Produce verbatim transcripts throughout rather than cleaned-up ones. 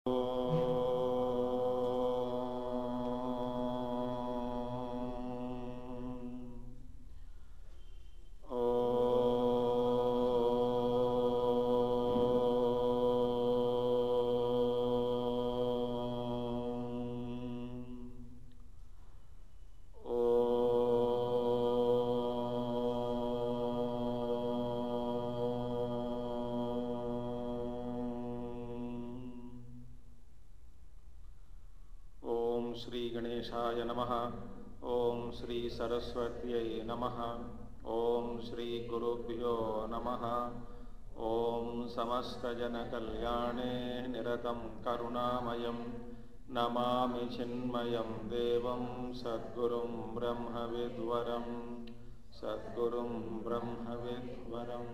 श्री गणेशाय नमः। ओम श्री सरस्वत्यै नमः। ओम श्री गुरुभ्यो नमः। ओम समस्त जन कल्याणे निरतं करुणामयं नमामि चिन्मयं देवं सद्गुरुं ब्रह्मविद्वरं सद्गुरुं ब्रह्मविद्वरम्।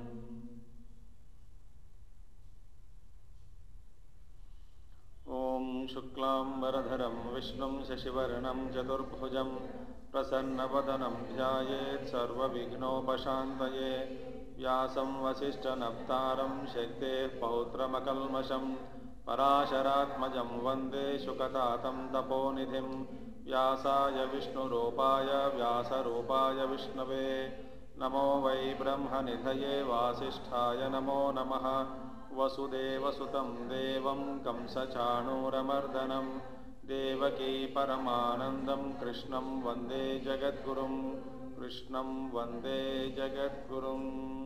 ओम शुक्लांबरधरं विष्णुं शशिवर्णं चतुर्भुजं प्रसन्नवदनं ध्यायेत् सर्वविघ्नोपशान्तये। व्यासं वसिष्ठनप्तारं शक्तेः पौत्रमकल्मषं पराशरात्मजं वन्दे शुकतातं तपोनिधिं। व्यासाय विष्णुरूपाय व्यासरूपाय विष्णवे नमो वै ब्रह्मनिधये वासिष्ठाय नमो नमः। वसुदेवसुतं देवं कंसचाणूरमर्दनं देवकी परमानन्दं कृष्णं वन्दे जगद्गुरुं कृष्णं वन्दे जगद्गुरुम्।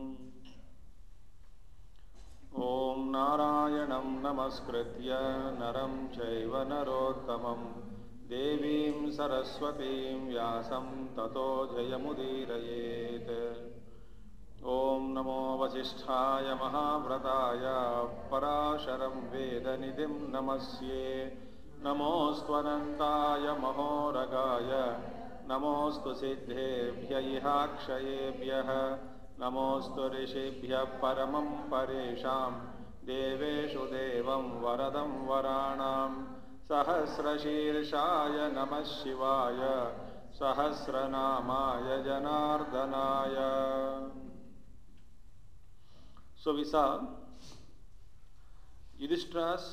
ॐ नारायणं नमस्कृत्य नरं चैव नरोत्तमं देवीं सरस्वतीं व्यासं ततो जयमुदीरयेत्। ओम नमो वसिष्ठाय महाव्रताय पराशरं वेदनिधिं नमस्ये। नमोऽस्त्वनन्ताय महोरगाय नमोऽस्तु सिद्धेभ्य इहाक्षयेभ्यः नमोऽस्तु ऋषिभ्यः परमं परेषां देवेषु देवं वरदं वराणां। सहस्रशीर्षाय नमः शिवाय सहस्रनामाय जनार्दनाय। So we saw Yudhishthira's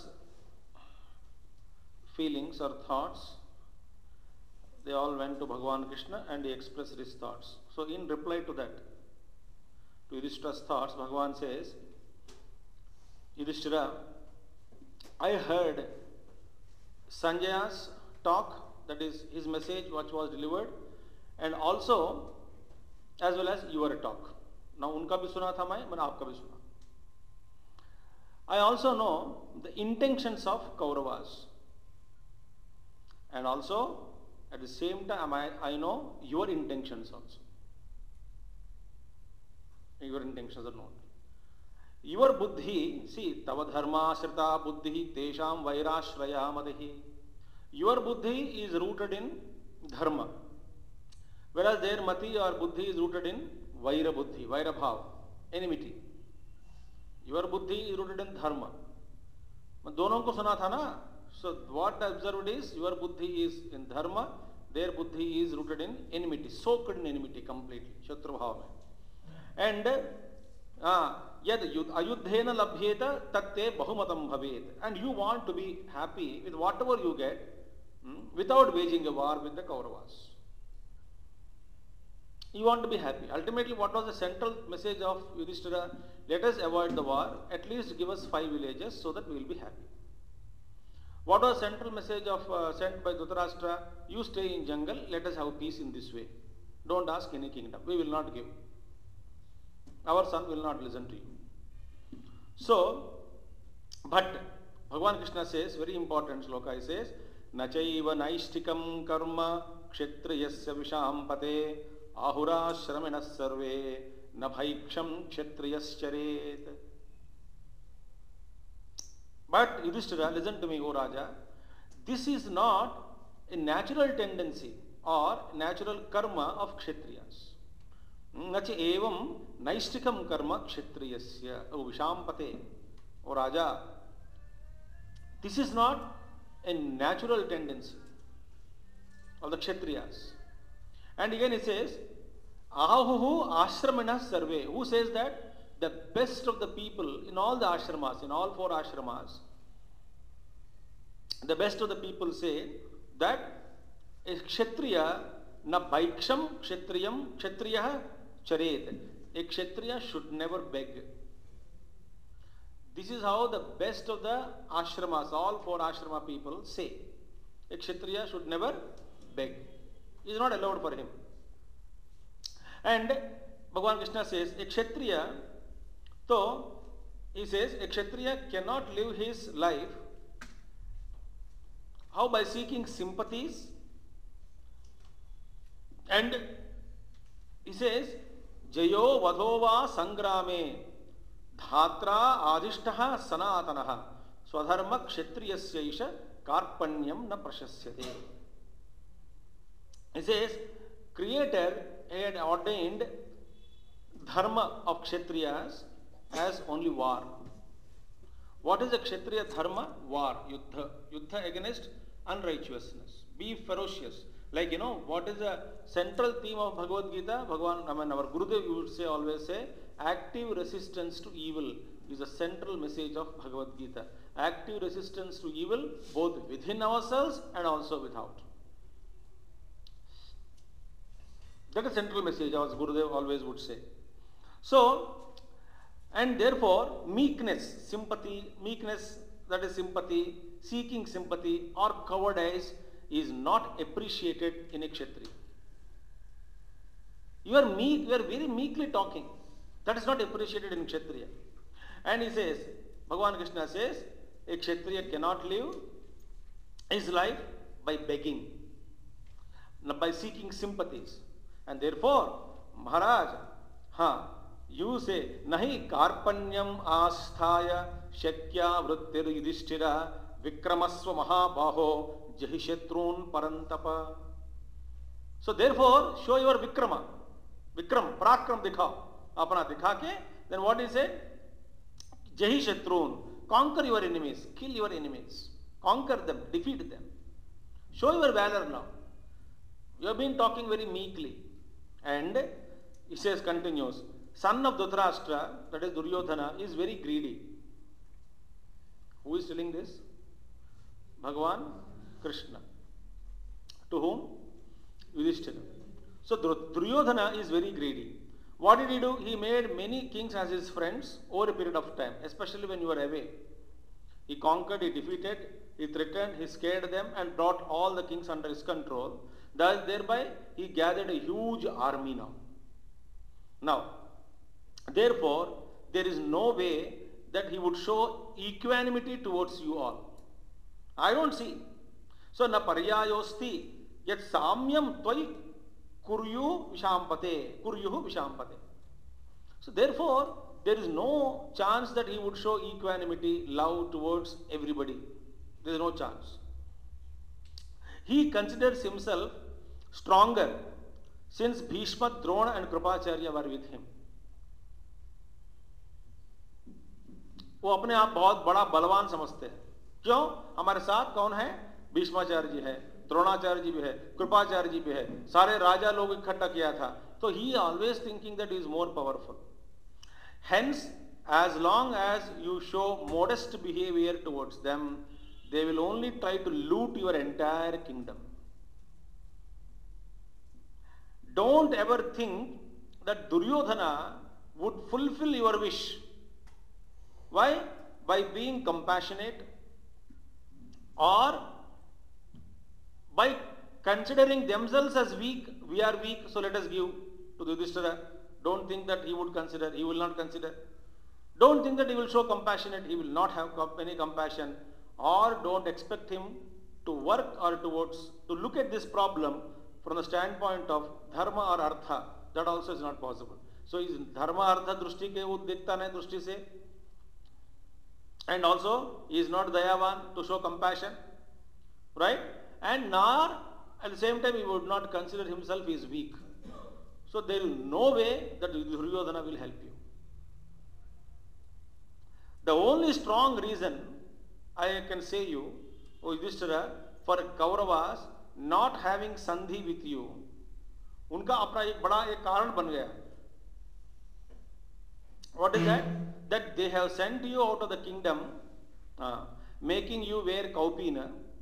feelings or thoughts. They all went to Bhagavan Krishna and he expressed his thoughts. So in reply to that, to Yudhishthira's thoughts, Bhagavan says, Yudhishthira, I heard Sanjaya's talk, that is his message which was delivered, and also as well as your talk. Now उनका भी सुना था मैं, मैंने आपका भी सुना. I also know the intentions of Kauravas, and also at the same time I, I know your intentions also. Your intentions are known. Your buddhi, see, tava dharma shrita buddhi tesham vairāśramavāsika. Your buddhi is rooted in dharma, whereas their mati or buddhi is rooted in vaira buddhi, vaira bhav, enmity. Your buddhi is rooted in dharma. दोनों को सुना था ना. So what I observed is your buddhi is in dharma, their buddhi is rooted in enmity, soaked in enmity completely, shatru bhav mein. And yad ayudhena labhyeta tatte bahumatam bhavet. And you want to be happy with whatever you get hmm, without waging a war with the Kauravas. You want to be happy. Ultimately, what was the central message of Yudhishthira? Let us avoid the war, at least give us five villages so that we will be happy. What was the central message of uh, sent by Dhritarashtra? You stay in jungle, let us have peace in this way. Don't ask any kingdom, we will not give. Our son will not listen to you. So, but Bhagavan Krishna says, very important sloka, he says, Nachaiva naishtikam karma kshetriyasya vishampate ahurāśraminas sarve nabhaiksham kshetriyascharet. But Yudhishthira, listen to me, O Raja, this is not a natural tendency or natural karma of kshetriyas. Nachi evam naishtikam karma kshetriyasya vishampate. O Raja, this is not a natural tendency of the kshetriyas. And again he says, Ahuhu Āśraminas sarve. Who says that? The best of the people in all the ashramas, in all four ashramas, the best of the people say that a Kshatriya na bhaiksham kshatriyam kshatriya charet. A Kshatriya should never beg. This is how the best of the ashramas, all four ashrama people say. A Kshatriya should never beg. It is not allowed for him. And Bhagavan Krishna says, a Kshatriya, so he says, a Kshatriya cannot live his life. How? By seeking sympathies. And he says, Jayo vadhova sangrame dhatra adhishtaha sanatanaha swadharma kshatriyasya isha karpanyam na prashasyate. He says, Creator had ordained dharma of Kshatriyas as only war. What is a Kshatriya dharma? War, yuddha. Yuddha against unrighteousness. Be ferocious. Like, you know, what is the central theme of Bhagavad Gita? Bhagavan, I mean, our Gurudev would say, always say, active resistance to evil is the central message of Bhagavad Gita. Active resistance to evil, both within ourselves and also without. That is central message, as Gurudev always would say. So, and therefore, meekness, sympathy, meekness, that is sympathy, seeking sympathy or cowardice is not appreciated in a Kshatriya. You are meek, you are very meekly talking. That is not appreciated in Kshatriya. And he says, Bhagavan Krishna says, a Kshatriya cannot live his life by begging, by seeking sympathies. And therefore, Maharaj, ha, you say, nahi karpanyam asthaya shakya vrittir yudhishthira vikramasva mahabhaho jahishatrun parantapa. So therefore, show your vikrama. Vikram, parakram dikhao. Apna dikha ke, then what is it? Jahishatrun. Conquer your enemies. Kill your enemies. Conquer them. Defeat them. Show your valor now. You have been talking very meekly. And he says, continues, son of Dhritarashtra, that is Duryodhana, is very greedy. Who is telling this? Bhagavan Krishna. To whom? Yudhishthira. So Duryodhana is very greedy. What did he do? He made many kings as his friends over a period of time, especially when you were away. He conquered, he defeated, he threatened, he scared them and brought all the kings under his control. Thus, thereby, he gathered a huge army now. Now, therefore, there is no way that he would show equanimity towards you all. I don't see. So, na paryayosti yat samyam tvai kuryu vishampate, kuryuhu vishampate. So, therefore, there is no chance that he would show equanimity, love towards everybody. There is no chance. He considers himself stronger since Bhīṣma, Droṇa and Krupācārya were with him. वो अपने आप बहुत बड़ा बलवान समझते हैं. क्यों? हमारे साथ कौन है? भीष्माचार्य जी है, द्रोणाचार्य जी भी है, कृपाचार्य जी भी है, सारे राजा लोग इकट्ठा किया था. So he always thinking that he is more powerful. Hence, as long as you show modest behavior towards them, they will only try to loot your entire kingdom. Don't ever think that Duryodhana would fulfill your wish. Why? By being compassionate or by considering themselves as weak. We are weak, so let us give to Yudhishthira. Don't think that he would consider, he will not consider. Don't think that he will show compassionate, he will not have any compassion. Or don't expect him to work or towards, to look at this problem from the standpoint of dharma or artha. That also is not possible. So is dharma artha drushti ke wo dikhta nahi drushti se. And also he is not dayavan to show compassion. Right? And nor at the same time he would not consider himself is weak. So there is no way that Duryodhana will help you. The only strong reason I can say you, O Yudhishthira, for Kauravas not having sandhi with you, उनका अपना एक बड़ा एक कारण बन गया. What is that? That they have sent you out of the kingdom, uh, making you wear kaupina,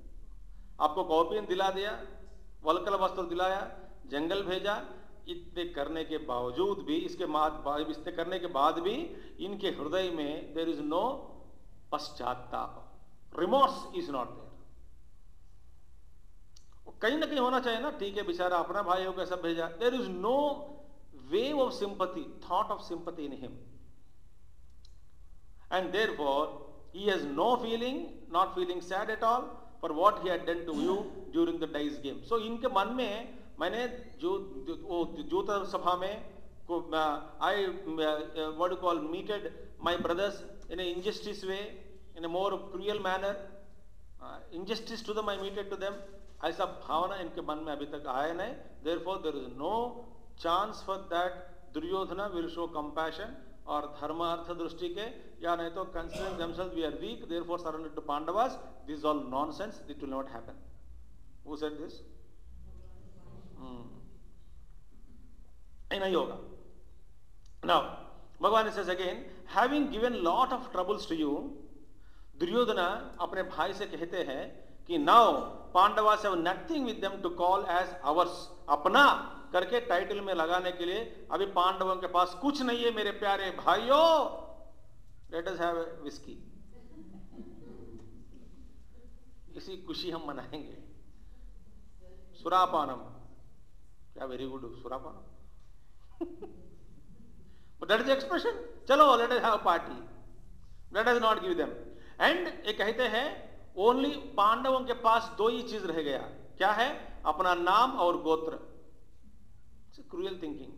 आपको कॉपियन दिला दिया, वल्कल वस्त्र दिलाया, जंगल भेजा, इतने करने के बावजूद भी, इसके बाद इतने करने के बाद भी इनके हृदय में देयर इज नो पश्चाताप, रिमोर्स इज नॉट देयर। कहीं ना कहीं होना चाहिए ना, ठीक है बेचारा अपना भाई हो कैसा भेजा, there is no wave of sympathy, thought of sympathy in him, and therefore he has no feeling, not feeling sad at all for what he had done to you during the dice game. So इनके मन में, मैंने जो वो ज्योत सभा में को I what you call meted my brothers in an injustice way, in a more cruel manner, uh, injustice to them I meted to them, ऐसा भावना इनके मन में अभी तक आया नहीं. Therefore there is no chance for that Duryodhana will show compassion और धर्म अर्थ दृष्टि के, या नहीं तो considering themselves we are weak, therefore surrender to Pandavas. This is all nonsense. It will not happen. Who said this? Hmm. In a yoga. Now, Bhagavan says again, having given lot of troubles to you, Duryodhana अपने भाई से कहते हैं कि now Pandavas have nothing with them to call as ours. अपना करके title में लगाने के लिए अभी पांडवों के पास कुछ नहीं है मेरे प्यारे भाइयों, लेट अस हैव विस्की, इसी खुशी हम मनाएंगे. सुरापानम, क्या वेरी गुड सुरापानम, बट दैट इज एक्सप्रेशन. चलो let us have party, let us not give them. And ये कहते हैं ओनली पांडवों के पास दो ही चीज रह गया, क्या है? अपना नाम और गोत्र. Cruel thinking.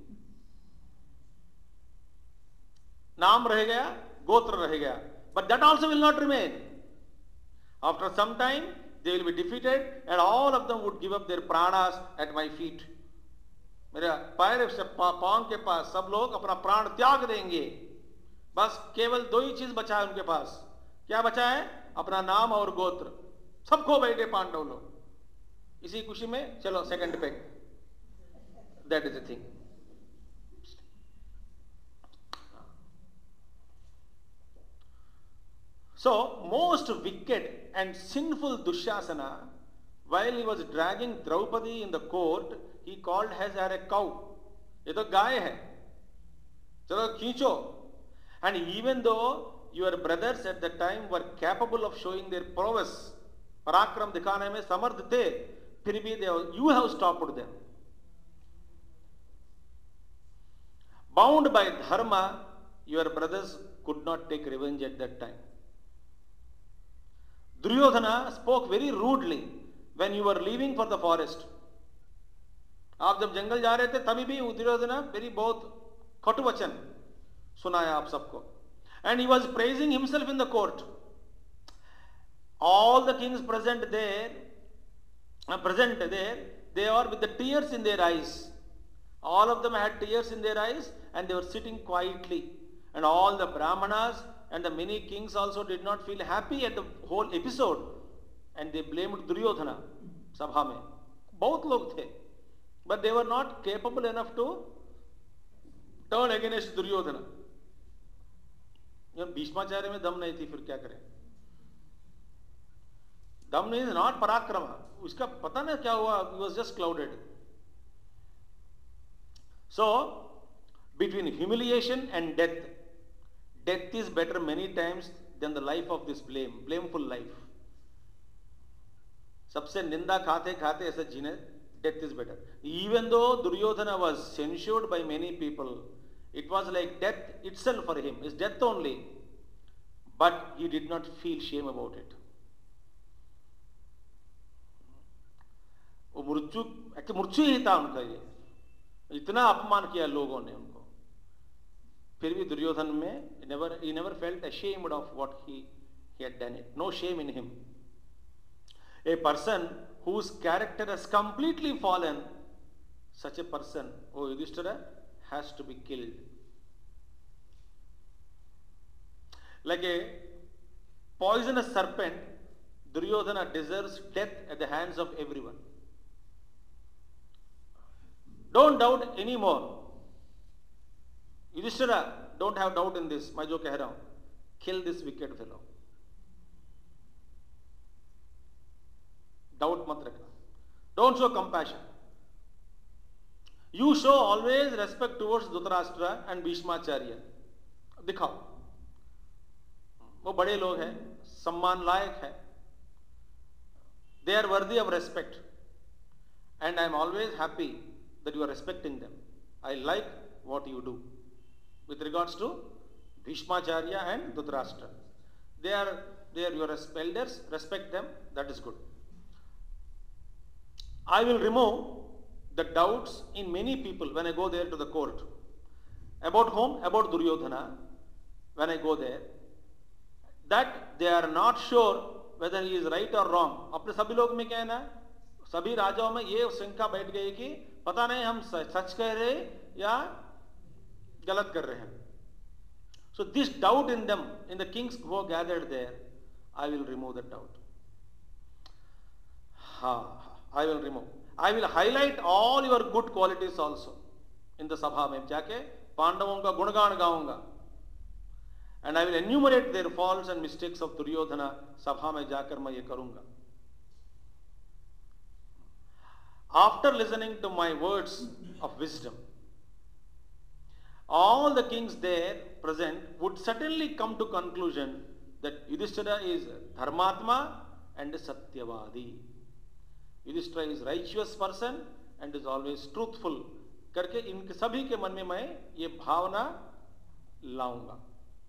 नाम रह गया, गोत्र रह गया, but that also will not remain. After some time they will be defeated and all of them would give up their प्राणास एट माय फीट. मेरे पैर से पांव के पास सब लोग अपना प्राण त्याग देंगे. बस केवल दो ही चीज बचा है उनके पास. क्या बचा है? अपना नाम और गोत्र. सब खो बैठे पांडव लोग. इसी खुशी में चलो सेकंड पे. That is the thing. So, most wicked and sinful Dushasana, while he was dragging Draupadi in the court, he called her a cow. ये तो गाय है, चलो खींचो. And even though your brothers at the time were capable of showing their prowess, पराक्रम दिखाने में समर्थ थे, फिर भी they, you have stopped them. Bound by dharma, your brothers could not take revenge at that time. Duryodhana spoke very rudely when you were leaving for the forest. आप जब जंगल जा रहे थे तभी भी दुर्योधना very बहुत कटु वचन सुनाया आप सबको. And he was praising himself in the court. All the kings present there, uh, present there, they are with the tears in their eyes. All of them had tears in their eyes and they were sitting quietly. And all the Brahmanas and the many kings also did not feel happy at the whole episode. And they blamed Duryodhana, Sabhā में. बहुत लोग थे. But they were not capable enough to turn against Duryodhana. Bhishmacharya में दम नहीं थी, फिर क्या करें? दम नहीं, not पराक्रम. उसका पता नहीं क्या हुआ, he was just clouded. So, between humiliation and death, death is better many times than the life of this blame, blameful life. सबसे निंदा खाते खाते ऐसा जीने, death is better. Even though Duryodhana was censured by many people, it was like death itself for him, is death only. But he did not feel shame about it. वो मृत्यु, मृत्यु ही था उनका. ये इतना अपमान किया लोगों ने उनको, फिर भी दुर्योधन में never, he never felt ashamed of what he, he had done it. No shame in him. A person whose character has completely fallen, such a person, oh Yudhishthira, has to be killed. Like a poisonous serpent, Duryodhana deserves death at the hands of everyone. Don't doubt anymore. Yudhishthira, don't have doubt in this. मैं जो कह रहा हूं, kill this wicked fellow. Doubt mat rakhna. Don't show compassion. You show always respect towards Dhritarashtra and Bhīṣmacharya. दिखाओ, वो बड़े लोग हैं, सम्मान लायक है. They are worthy of respect, and I am always happy that you are respecting them. I like what you do with regards to Bhīṣmacharya and Dhritarashtra. They are they are your elders. Respect them. That is good. I will remove the doubts in many people when I go there to the court. About whom? About Duryodhana. When I go there, that they are not sure whether he is right or wrong. अपने सभी लोग में क्या है ना, सभी राजाओं में ये शंका बैठ गई कि पता नहीं हम सच कह रहे या गलत कर रहे हैं. So this doubt in them, in the kings who are gathered there, I will remove that doubt. Ha, I will remove. I will highlight all your good qualities also in the Sabhā में जाके पांडवों का गुणगान गाऊंगा. And I will enumerate their faults and mistakes of Duryodhana. Sabha में जाकर मैं ये करूंगा. After listening to my words of wisdom, all the kings there present would certainly come to conclusion that Yudhishthira is Dharmatma and Satyavadi. Yudhishthira is righteous person and is always truthful. करके इनके सभी के मन में मैं ये भावना लाऊंगा.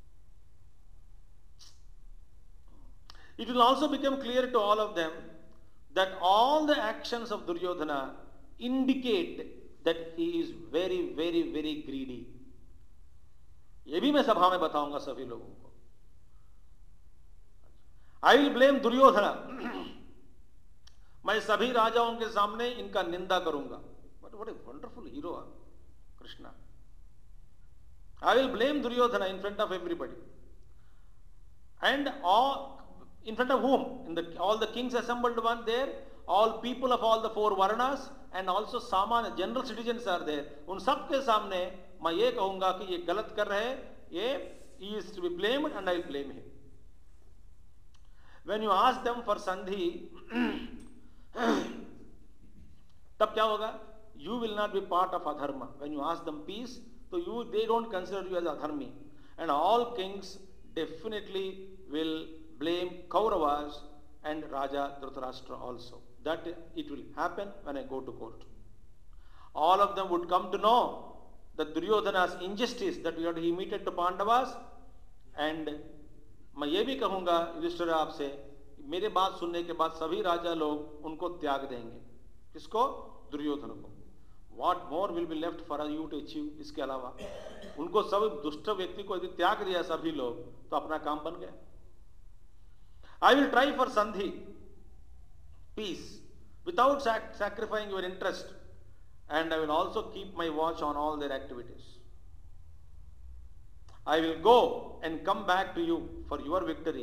It will also become clear to all of them that all the actions of Duryodhana indicate that he is very, very, very greedy. ये भी मैं सभा में बताऊंगा सभी लोगों को. I will blame Duryodhana. मैं सभी राजाओं के सामने इनका निंदा करूंगा. But what a wonderful hero, Krishna. I will blame Duryodhana in front of everybody. And all in front of whom? In the, all the kings assembled one there, all people of all the four Varnas, and also Samana, general citizens are there. उन सब के सामने मैं ये कहूंगा कि ये गलत कर रहे हैं, ये he is to be blamed and I will blame him. When you ask them for sandhi, तब क्या होगा? You will not be part of adharma. When you ask them peace, so you they don't consider you as adharmi. And all kings definitely will blame Kauravas and Raja Dhritarashtra also. That it will happen when I go to court. All of them would come to know that Duryodhana's injustice that he meted to Pandavas, and मैं ये भी कहूँगा युधिष्ठिर आपसे, मेरे बात सुनने के बाद सभी राजा लोग उनको त्याग देंगे. किसको? दुर्योधन को. What more will be left for you to achieve? इसके अलावा उनको सब दुष्ट व्यक्ति को यदि त्याग दिया सभी लोग तो अपना काम बन गया. I will try for sandhi, peace, without sac sacrificing your interest, and I will also keep my watch on all their activities. I will go and come back to you for your victory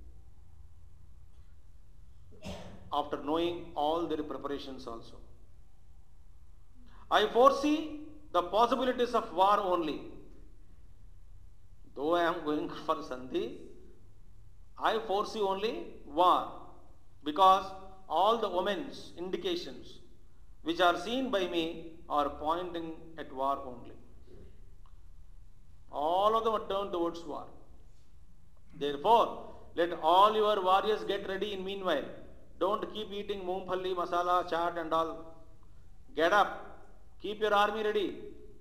after knowing all their preparations also. I foresee the possibilities of war only. Though I am going for sandhi, I foresee only war, because all the omens, indications which are seen by me are pointing at war only. All of them are turned towards war. Therefore, let all your warriors get ready in meanwhile. Don't keep eating moongphalli, masala, chaat and all. Get up. Keep your army ready.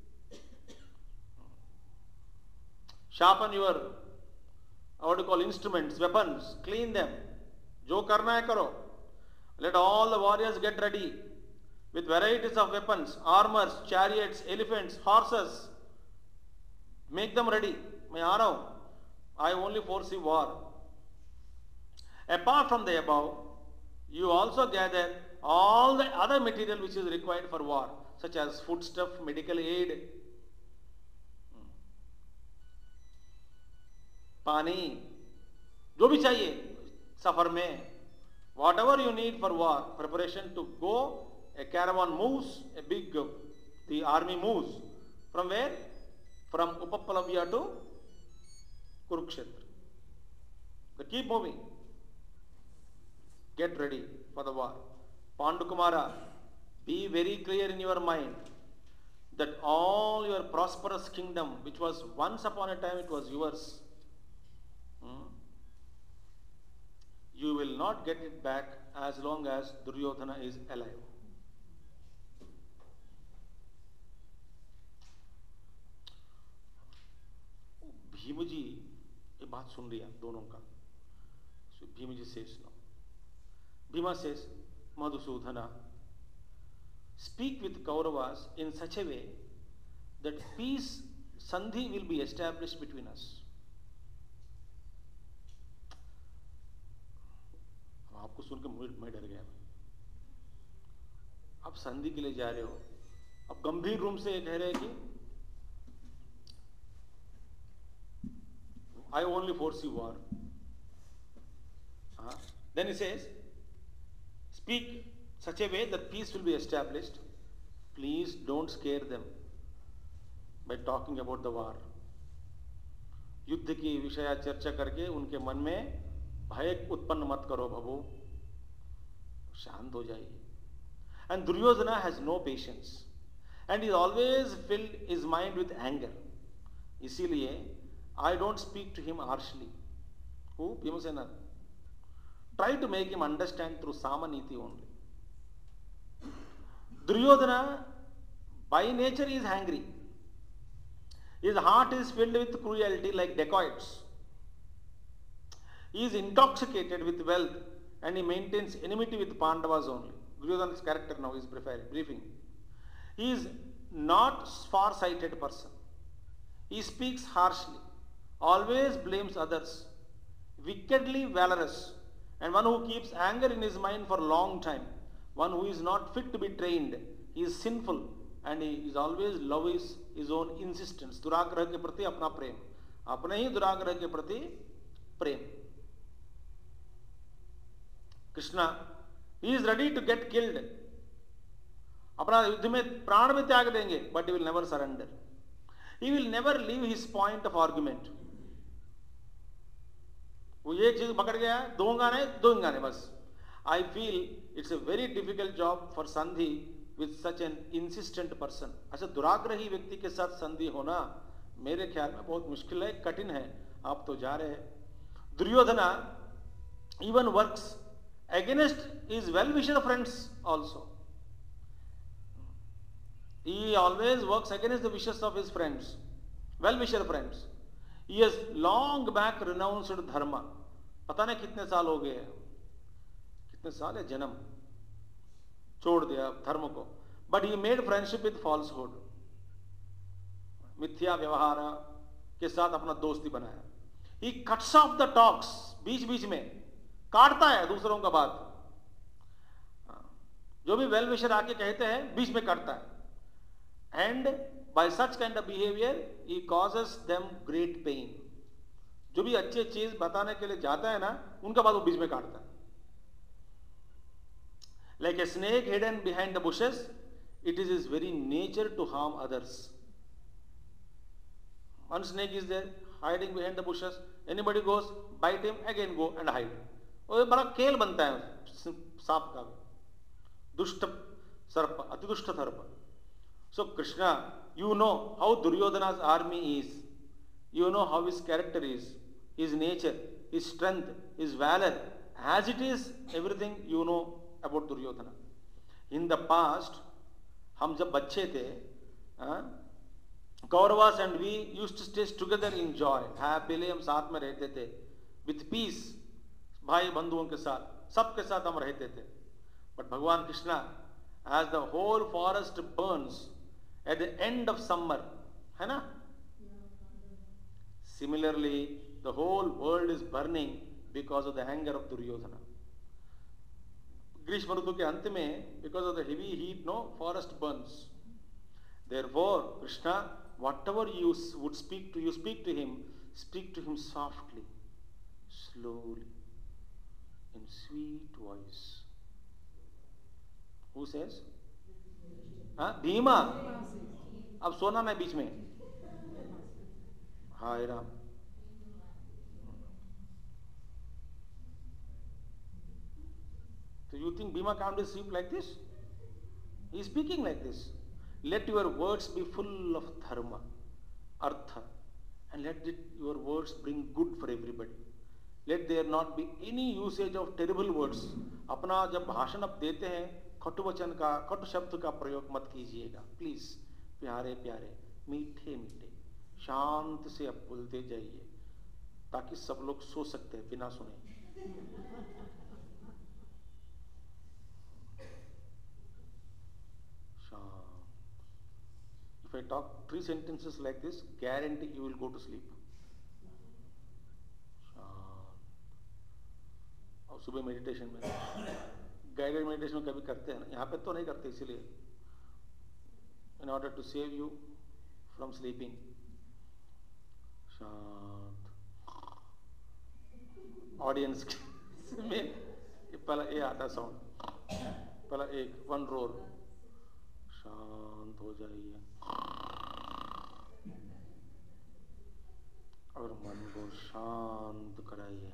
Sharpen your, what do you call, instruments, weapons. Clean them. Jo karna hai karo. Let all the warriors get ready with varieties of weapons, armors, chariots, elephants, horses. Make them ready. मैं आ रहा हूं. I only foresee war. Apart from the above, you also gather all the other material which is required for war, such as foodstuff, medical aid, पानी, जो भी चाहिए सफर में, whatever you need for war, preparation to go, a caravan moves, a big, the army moves. From where? From Upappalavya to Kurukshetra. They keep moving. get ready for the war. Pandukumara, be very clear in your mind that all your prosperous kingdom, which was once upon a time it was yours, hmm, you will not get it back as long as Duryodhana is alive. Bhim ji ये बात सुन रही है दोनों का. So Bhim ji says no. Bhima says, Madhusudhana, speak with Kauravas in such a way that peace, sandhi will be established between us. आपको सुन के मैं डर गया. आप संधि के लिए जा रहे हो, अब गंभीर रूप से ये कह रहे हैं कि I only foresee war. Uh, then he says, speak such a way that peace will be established. Please don't scare them by talking about the war. युद्ध की विषय चर्चा करके उनके मन में भय उत्पन्न मत करो बाबू, शांत हो जाइए. And Duryodhana has no patience and he always filled his mind with anger. इसीलिए I don't speak to him harshly. Who? Bhimasena. Try to make him understand through Samaniti only. Duryodhana by nature is angry. His heart is filled with cruelty like dacoits. He is intoxicated with wealth and he maintains enmity with Pandavas only. Duryodhana's character now is briefing. He is not far-sighted person. He speaks harshly, always blames others, wickedly valorous, and one who keeps anger in his mind for a long time, one who is not fit to be trained. He is sinful and he is always loves his own insistence. दुराग्रह के प्रति अपना प्रेम, अपने ही दुराग्रह के प्रति प्रेम. Krishna, he is ready to get killed. अपना युद्ध में प्राण में त्याग देंगे, but he will never surrender. He will never leave his point of argument. वो एक चीज पकड़ गया है, दूंगा नहीं दूंगा नहीं बस. I feel it's a very difficult job for Sandhi with such an insistent person. अच्छा दुराग्रही व्यक्ति के साथ संधि होना मेरे ख्याल में बहुत मुश्किल है, कठिन है. आप तो जा रहे हैं. Duryodhana even works against his well-wisher friends also. He always works against the wishes of his friends, well-wisher friends. He has long back renounced dharma. पता नहीं कितने साल हो गए, कितने साल है जन्म छोड़ दिया धर्म को. But he made friendship with falsehood. मिथ्या व्यवहार के साथ अपना दोस्ती बनाया. He cuts off the talks, बीच बीच में काटता है दूसरों का बात. जो भी वेल विशर आके कहते हैं बीच में काटता है. And by such kind of behavior he causes them great pain. जो भी अच्छी चीज बताने के लिए जाता है ना, उनका बात वो बीच में काटता है. Like a snake hidden behind the bushes, it is his very nature to harm others. One snake is there hiding behind the bushes. Anybody goes, bite him, again go and hide. वो बड़ा खेल बनता है सांप का. दुष्ट सर्प, अति दुष्ट सर्प. So Krishna, you know how Duryodhana's army is. You know how his character is, his nature, his strength, his valor. As it is, everything you know about Duryodhana. In the past, हम जब बच्चे थे, Kauravas and we used to stay together in joy. Happily हम साथ में रहते थे, with peace. भाई बंधुओं के साथ, सबके साथ हम रहते थे. But भगवान Krishna, as the whole forest burns at the end of summer, है ना? Similarly, the whole world is burning because of the anger of Duryodhana. ग्रीष्म ऋतु के अंत में, because of the heavy heat, no, forest burns. Therefore, Krishna, whatever you would speak to, you speak to him, speak to him softly, slowly, in sweet voice. Who says? हाँ, भीमा. अब सोना नहीं बीच में. हाय Ram. So you think Bhīma can't sleep like this? He is speaking like this. Let your words be full of dharma, artha, and let it, your words bring good for everybody. Let there not be any usage of terrible words. अपना जब भाषण आप देते हैं कटु वचन का कटु शब्द का प्रयोग मत कीजिएगा प्लीज. प्यारे प्यारे मीठे मीठे शांत से आप बोलते जाइए ताकि सब लोग सो सकते हैं बिना सुने. If I talk three sentences like this, guarantee you will go to sleep. और सुबह मेडिटेशन में गाइडेड मेडिटेशन में कभी करते हैं ना, यहाँ पे तो नहीं करते इसीलिए, in order to save you from sleeping. शांत. ऑडियंस में पहला ये आता साउंड, पहला एक वन रोर. शांत हो जाइए और मन को शांत कराइए.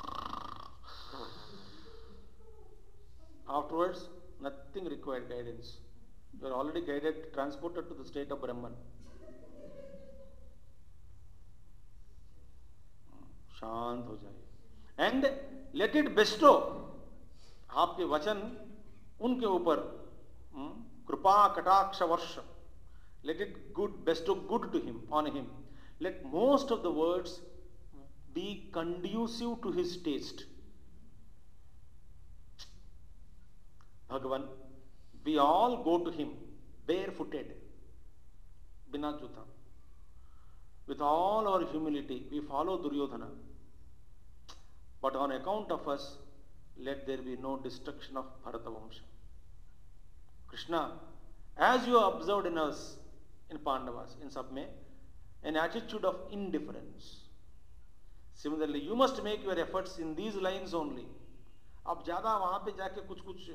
Afterwards, nothing required guidance. You are already guided, transported to the state of Brahman. शांत हो जाइए. And let it bestow. आपके वचन उनके ऊपर कृपा कटाक्ष वर्ष. Let it good bestow good to him, on him. Let most of the words be conducive to his taste. Bhagavan, we all go to him barefooted, bina juta. With all our humility, we follow Duryodhana. But on account of us, let there be no destruction of Bharatavamsha. Krishna, as you have observed in us, in Pandavas, in Sabhā, an attitude of indifference. Similarly, you must make your efforts in these lines only. अब ज्यादा वहां पे जाके कुछ कुछ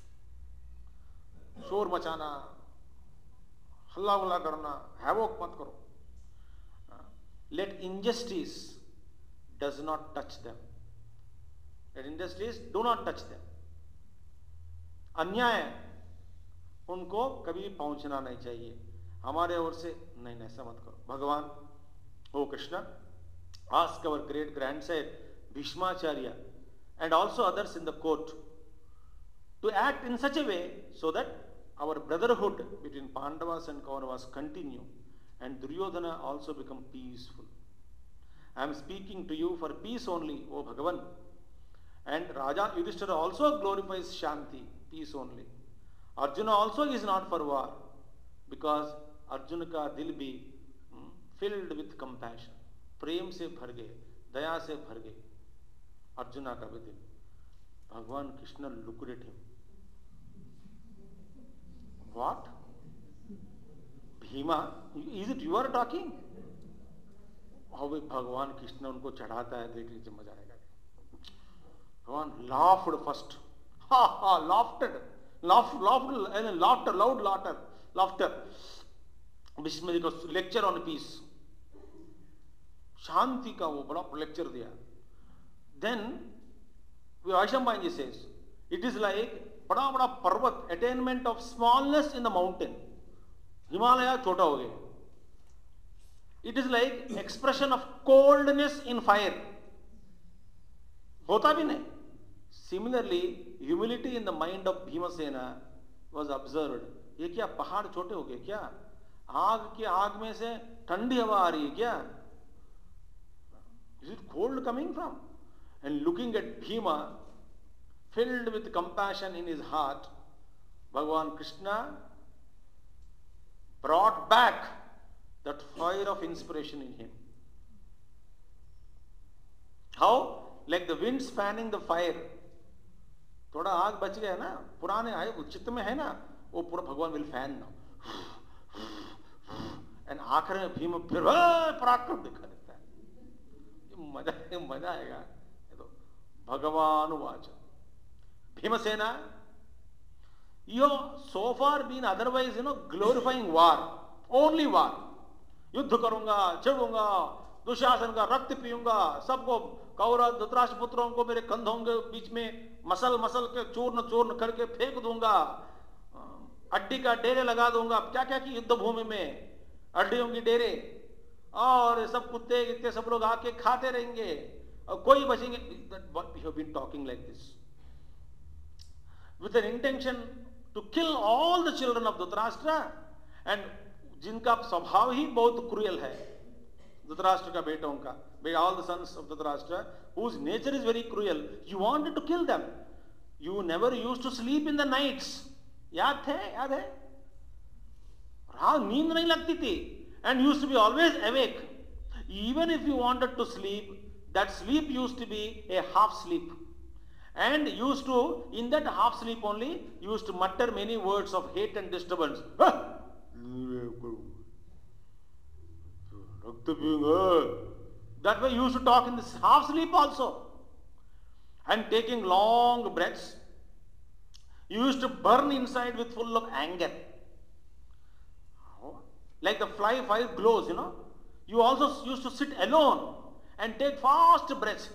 शोर मचाना, हल्ला गुल्ला करना, हैवोक मत करो. Let injustice does not touch them. Let injustice do not touch them. अन्याय उनको कभी पहुंचना नहीं चाहिए. हमारे ओर से नहीं नहीं ऐसा मत करो. भगवान, ओ Krishna, ask our great grandsire Bhīṣmācārya and also others in the court to act in such a way so that our brotherhood between Pandavas and Kauravas continue and Duryodhana also become peaceful. I am speaking to you for peace only, O Bhagavan. And Raja Yudhishthira also glorifies Śānti, peace only. Arjuna also is not for war because Arjuna ka dil bhi hmm, filled with compassion. प्रेम से भर गए, दया से भर गए अर्जुना का भी दिल. भगवान Krishna looked at him. What? Bhima, is it you are talking? और भगवान कृष्ण उनको चढ़ाता है, देख लीजिए मजा आएगा. भगवान laughed first, ha ha, laughed, laughed, laughed, and laughter, loud laughter, laughter. Bhīṣma का lecture on peace. शांति का वो बड़ा लेक्चर दिया. Then Aśramavāsika says it is like बड़ा बड़ा पर्वत, attainment of smallness in the mountain. Himalaya छोटा हो गया. It is like expression of coldness in fire. होता भी नहीं. Similarly humility in the mind of Bhimasena was observed. ये क्या पहाड़ छोटे हो गए क्या? आग की आग में से ठंडी हवा आ रही है क्या? Is it cold coming from? And looking at Bhīma, filled with compassion in his heart, Bhagavan Krishna brought back that fire of inspiration in him. How? Like the winds fanning the fire. थोड़ा आग बच गया ना, पुराने आए चित्त में है ना, वो पूरा भगवान will fan now. And आखिर में भीम फिर पराक्रम दिखा देता है. मजा मजा आएगा. तो भगवान वाच Bhimasena, you so far been otherwise you know glorifying war, only war. युद्ध करूंगा, चढ़ूंगा, दुशासन का रक्त पीऊंगा, सबको कौरव धृतराष्ट्र पुत्रों को मेरे कंधों के बीच में मसल मसल के चूर्ण चूर्ण करके फेंक दूंगा, अड्डी का डेरे लगा दूंगा, क्या क्या की युद्ध भूमि में अड्डियों की डेरे, और सब कुत्ते इतने सब लोग आके खाते रहेंगे और कोई बचेंगे। We have been talking like this with an intention to kill all the children of Dhritarashtra, and जिनका स्वभाव ही बहुत क्रूएल है, धृतराष्ट्र का बेटों का, all the sons of Dhritarashtra, whose nature is very cruel, you wanted to kill them. You never used to sleep in the nights. याद थे, याद है? रात नींद नहीं लगती थी, and used to be always awake. Even if you wanted to sleep, that sleep used to be a half sleep, and used to, in that half sleep only, used to mutter many words of hate and disturbance. That way you used to talk in this half sleep also, and taking long breaths. You used to burn inside with full of anger, like the fly fire glows, you know. You also used to sit alone and take fast breaths.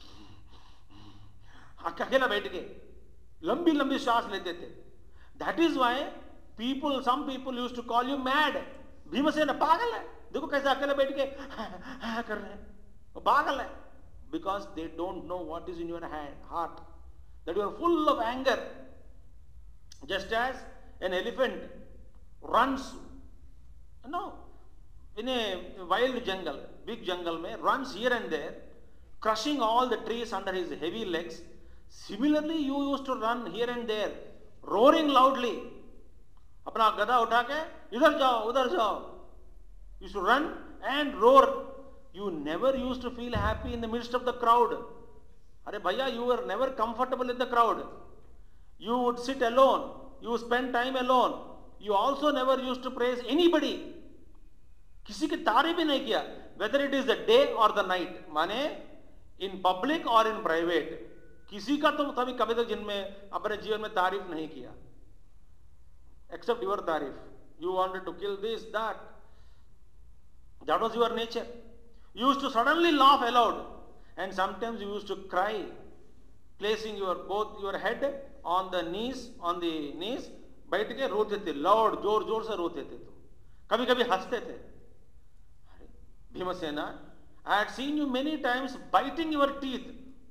अकेला बैठ के लंबी लंबी श्वास लेते थे. That is why people, some people used to call you mad. Bhimsen पागल है, देखो कैसे अकेले बैठ के कर रहे हैं, पागल है. Because they don't know what is in your hand, heart, that you are full of anger. Just as an elephant runs, you know, in a wild jungle, big jungle में, runs here and there, crushing all the trees under his heavy legs. Similarly, you used to run here and there, roaring loudly. अपना गदा उठा के इधर जाओ उधर जाओ. You used to run and roar. You never used to feel happy in the midst of the crowd. अरे भैया, you were never comfortable in the crowd. You would sit alone. You spend time alone. You also never used to praise anybody. किसी की तारीफ भी नहीं किया. Whether it is the day or the night, माने in public or in private, किसी का तो कभी कभी तक जिनमें अपने जीवन में तारीफ नहीं किया. Except your तारीफ. You wanted to kill this, that. That was your nature. You used to suddenly laugh aloud, and sometimes you used to cry, placing your both your head on the knees, on the knees, बैठ के रोते थे, loud, जोर जोर से रोते थे. तो कभी कभी हंसते थे. Bhim Sena, I had seen you many times biting your teeth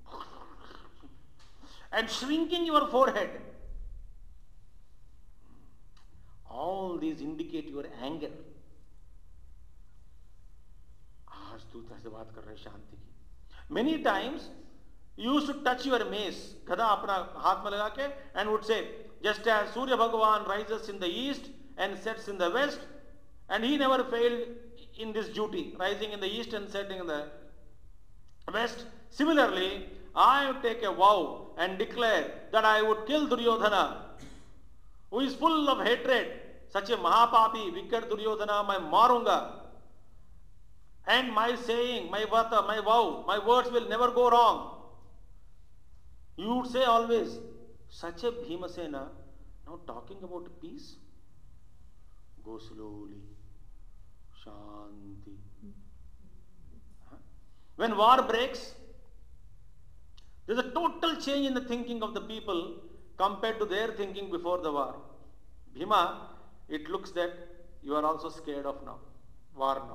and shrinking your forehead. All these indicate your anger. आज तू से बात कर रहे शांति की. Many times you used to touch your mace, गदा अपना हाथ में लगा के, and would say, just as Surya Bhagavan rises in the east and sets in the west, and he never failed in this duty, rising in the east and setting in the west. Similarly, I take a vow and declare that I would kill Duryodhana, who is full of hatred. Such a Mahapapi, wicked Duryodhana, मैं मारूंगा. And my saying, my vata, my vow, my words will never go wrong. You would say always, such a Bhimasena, now talking about peace, go slowly, Śānti. Huh? When war breaks, there's a total change in the thinking of the people compared to their thinking before the war. Bhima, it looks that you are also scared of now, war now.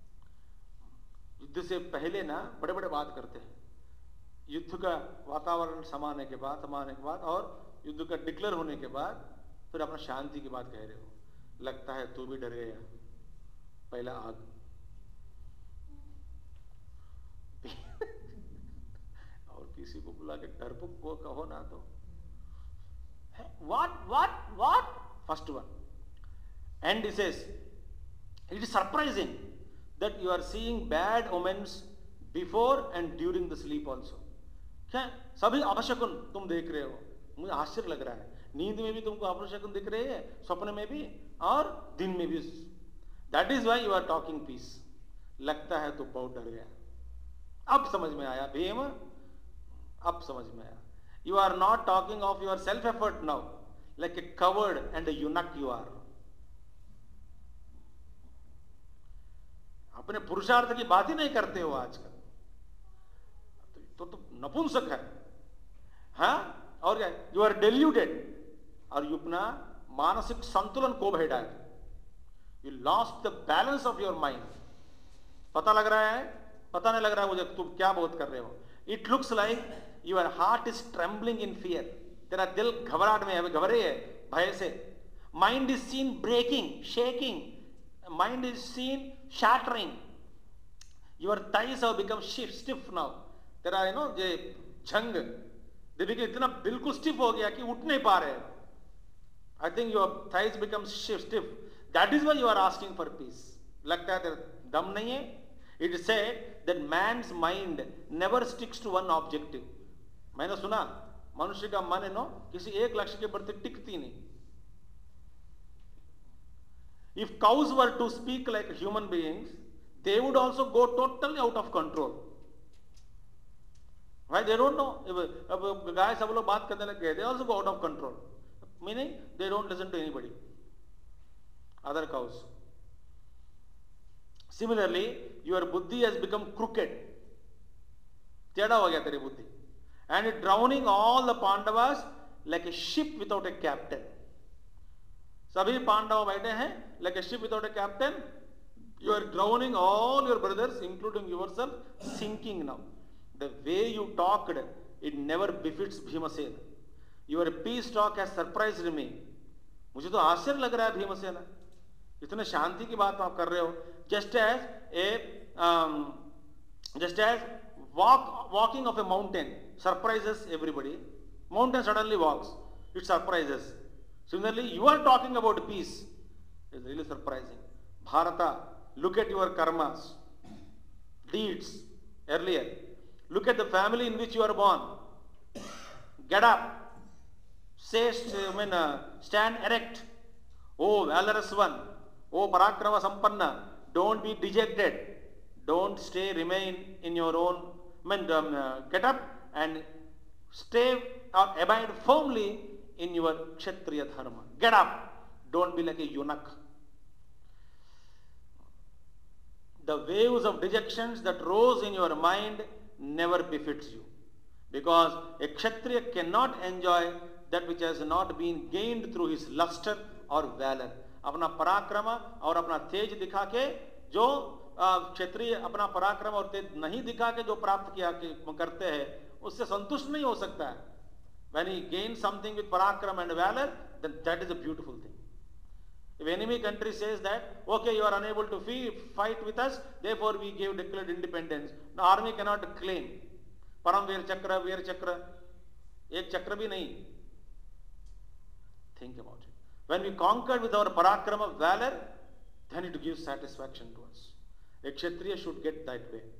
युद्ध से पहले ना बड़े बड़े बात करते हैं. युद्ध का वातावरण समाने के बाद समाने के बाद और युद्ध का डिक्लेयर होने के बाद फिर अपना शांति की बात कह रहे हो. लगता है तू भी डर गया. पहला आग. और किसी को बुला के डरपुक को कहो ना तो what what what first one. And he says, it is surprising that you are seeing bad omens before and during the sleep also. क्या सभी अपशकुन तुम देख रहे हो? मुझे आश्चर्य लग रहा है. नींद में भी तुमको अपशकुन दिख रहे हैं, स्वप्न में भी और दिन में भी. That is why you are talking peace. लगता है तो बहुत डर गया. अब समझ में आया भीम, अब समझ में आया. You are not talking of your self effort now, like a coward and a eunuch you are. अपने पुरुषार्थ की बात ही नहीं करते हो आजकल. तो तो तो नपुंसक है, हाँ? और क्या, यू आर डेल्यूटेड, और यू अपना मानसिक संतुलन खो बैठा है, you lost the balance of your mind. पता लग रहा है, पता नहीं लग रहा है मुझे तुम क्या बोध कर रहे हो। It looks like your heart is trembling in fear, तेरा दिल घबराहट में है, घबरे है भय से। Mind is seen breaking, shaking, mind is seen shattering, your thighs have become stiff now, तेरा यू नो ये झंग देखिए इतना बिल्कुल स्टिफ हो गया कि उठ नहीं पा रहे। I think your thighs become stiff, that is why you are asking for peace. लगता है तेरा दम नहीं है। It is said that man's mind never sticks to one objective. मैंने सुना मनुष्य का मन है नो किसी एक लक्ष्य के प्रति टिकती नहीं। If cows were to speak like human beings, they would also go totally out of control. Why? They don't know. अब गाय सब लोग बात करने लग गए, they also go out of control. Meaning they don't listen to anybody. Other cows. Similarly, your buddhi has become crooked. टेढ़ा हो गया तेरी बुद्धि. And it drowning all the Pandavas like a ship without a captain. सभी पांडव बैठे हैं like a ship without a captain. You are drowning all your brothers, including yourself, sinking now. The way you talked, it never befits Bhīmasena. Your peace talk has surprised me. मुझे तो आश्चर्य लग रहा है भीमसेना, इतने शांति की बात आप कर रहे हो. Just as a um, just as walk walking of a mountain surprises everybody. Mountain suddenly walks, it surprises. Similarly, you are talking about peace. It's really surprising. Bharata, look at your karmas, deeds earlier. Look at the family in which you are born. Get up. Say, I mean, uh, stand erect. Oh, valorous one. Oh, parakrama sampanna. Don't be dejected. Don't stay, remain in your own. I mean, um, uh, get up and stay or abide firmly in your kshatriya dharma. Get up. Don't be like a eunuch. The waves of dejections that rose in your mind never befits you. Because a kshatriya cannot enjoy that which has not been gained through his luster or valor. अपना पराक्रम और अपना तेज दिखा के जो क्षत्रिय अपना पराक्रम और तेज नहीं दिखा के जो प्राप्त किया करते हैं उससे संतुष्ट नहीं हो सकता है. When he gains something with parakram and valor, then that is a beautiful thing. If enemy country says that, okay, you are unable to fight with us, therefore we gave declared independence. The army cannot claim. Param Veer Chakra, Veer Chakra, ek chakra bhi nahi. Think about it. When we conquered with our parakrama valor, then it gives satisfaction to us. A kshatriya should get that way.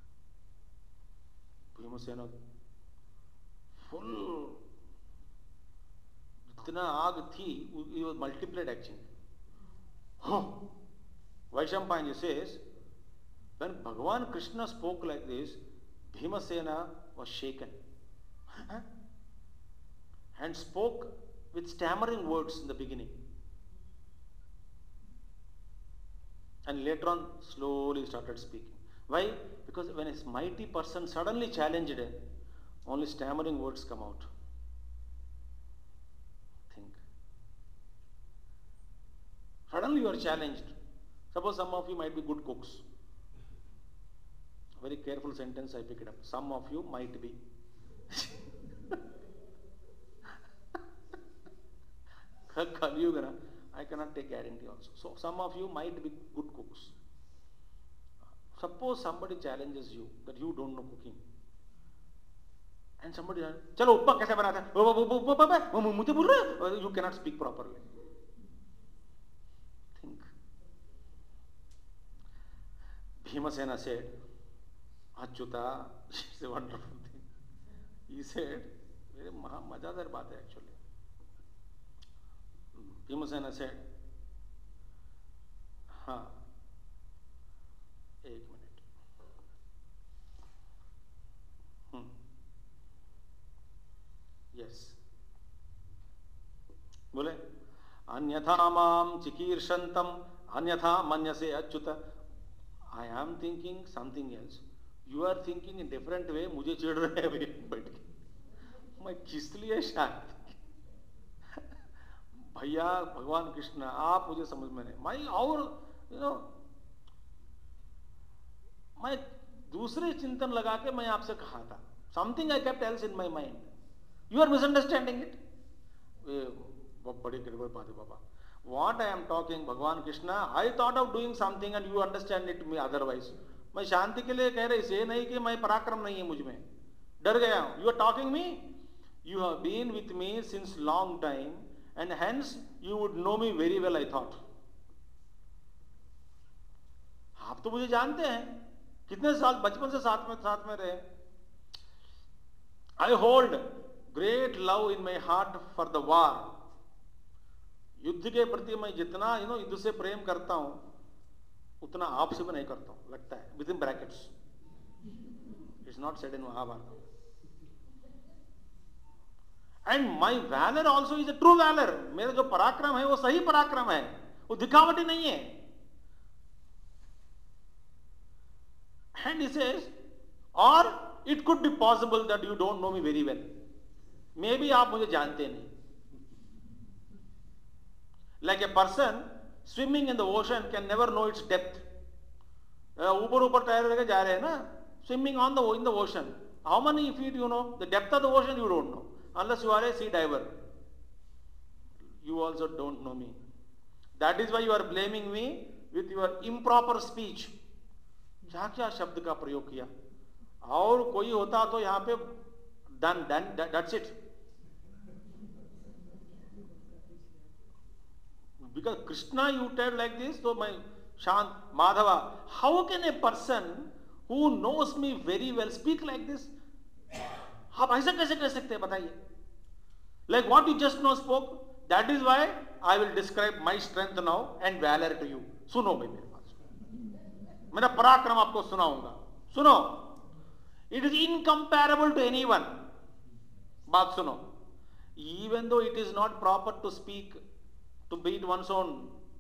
Bhīmasena full, इतना आग थी, it was multiplied actually. Oh, Vaishampayanji says, when Bhagavan Krishna spoke like this, Bhīmasena was shaken and spoke with stammering words in the beginning. And later on, slowly started speaking. Why? Because when a mighty person suddenly challenged him, only stammering words come out. Think. Suddenly you are challenged. Suppose some of you might be good cooks. Very careful sentence, I pick it up. Some of you might be. I cannot take guarantee also. So some of you might be good cooks. Suppose somebody challenges you that you don't know cooking. And somebody says, "Chalo, uppa kaise banata hai?" You cannot speak properly. Think. Bhīmasena said, "Achyuta," it's a wonderful thing. He said, very mazadar baat hai actually. Bhīmasena said, "Haan, एक minute. Hmm. Yes. बोले अन्यथा माम चिकीर्षंतम अन्यथा मन्यसे अच्युत. I am thinking something else. You are thinking in different way, मुझे चिढ़ रहे हैं बैठ के, मैं किस लिए शांति? भैया भगवान कृष्ण आप मुझे समझ में नहीं, मैं और यू नो मैं दूसरे चिंतन लगा के मैं आपसे कहा था, something I kept else in my mind, you are misunderstanding it. बहुत बड़ी गड़बड़ बात है बाबा, व्हाट आई एम टॉकिंग भगवान Krishna, I thought of doing something and you understand it me otherwise. मैं शांति के लिए कह रही से नहीं कि मैं पराक्रम नहीं है मुझ में, डर गया हूं। You are talking me, you have been with me since long time and hence you would know me very well I thought. आप तो मुझे जानते हैं, कितने साल बचपन से साथ में साथ में रहे। I hold great love in my heart for the war. युद्ध के प्रति मैं जितना यू नो युद्ध से प्रेम करता हूं उतना आपसे भी नहीं करता हूं, लगता है within brackets, it's not said in Mahabharata. And my valour also is a true valour. मेरा जो पराक्रम है वो सही पराक्रम है, वो दिखावटी नहीं है। And he says, or it could be possible that you don't know me very well. Maybe आप मुझे जानते नहीं। Like a person swimming in the ocean can never know its depth. ऊपर ऊपर तैर करके जा रहे हैं ना, swimming on the in the ocean. How many feet you know? The depth of the ocean you don't know, unless you are a sea diver. You also don't know me. That is why you are blaming me with your improper speech. क्या क्या शब्द का प्रयोग किया, और कोई होता तो यहां पे done done that's it. Because Krishna you tell like this, तो मैं शांत Madhava, how can a person who knows me very well speak like this? आप ऐसा कैसे कह सकते हैं बताइए? Like what you just now spoke, that is why I will describe my strength now and valour to you. सुनो भाई मेरे, मेरा पराक्रम आपको सुनाऊंगा, सुनो। It is incomparable to anyone. बात सुनो। Even though it is not proper to speak to beat one's own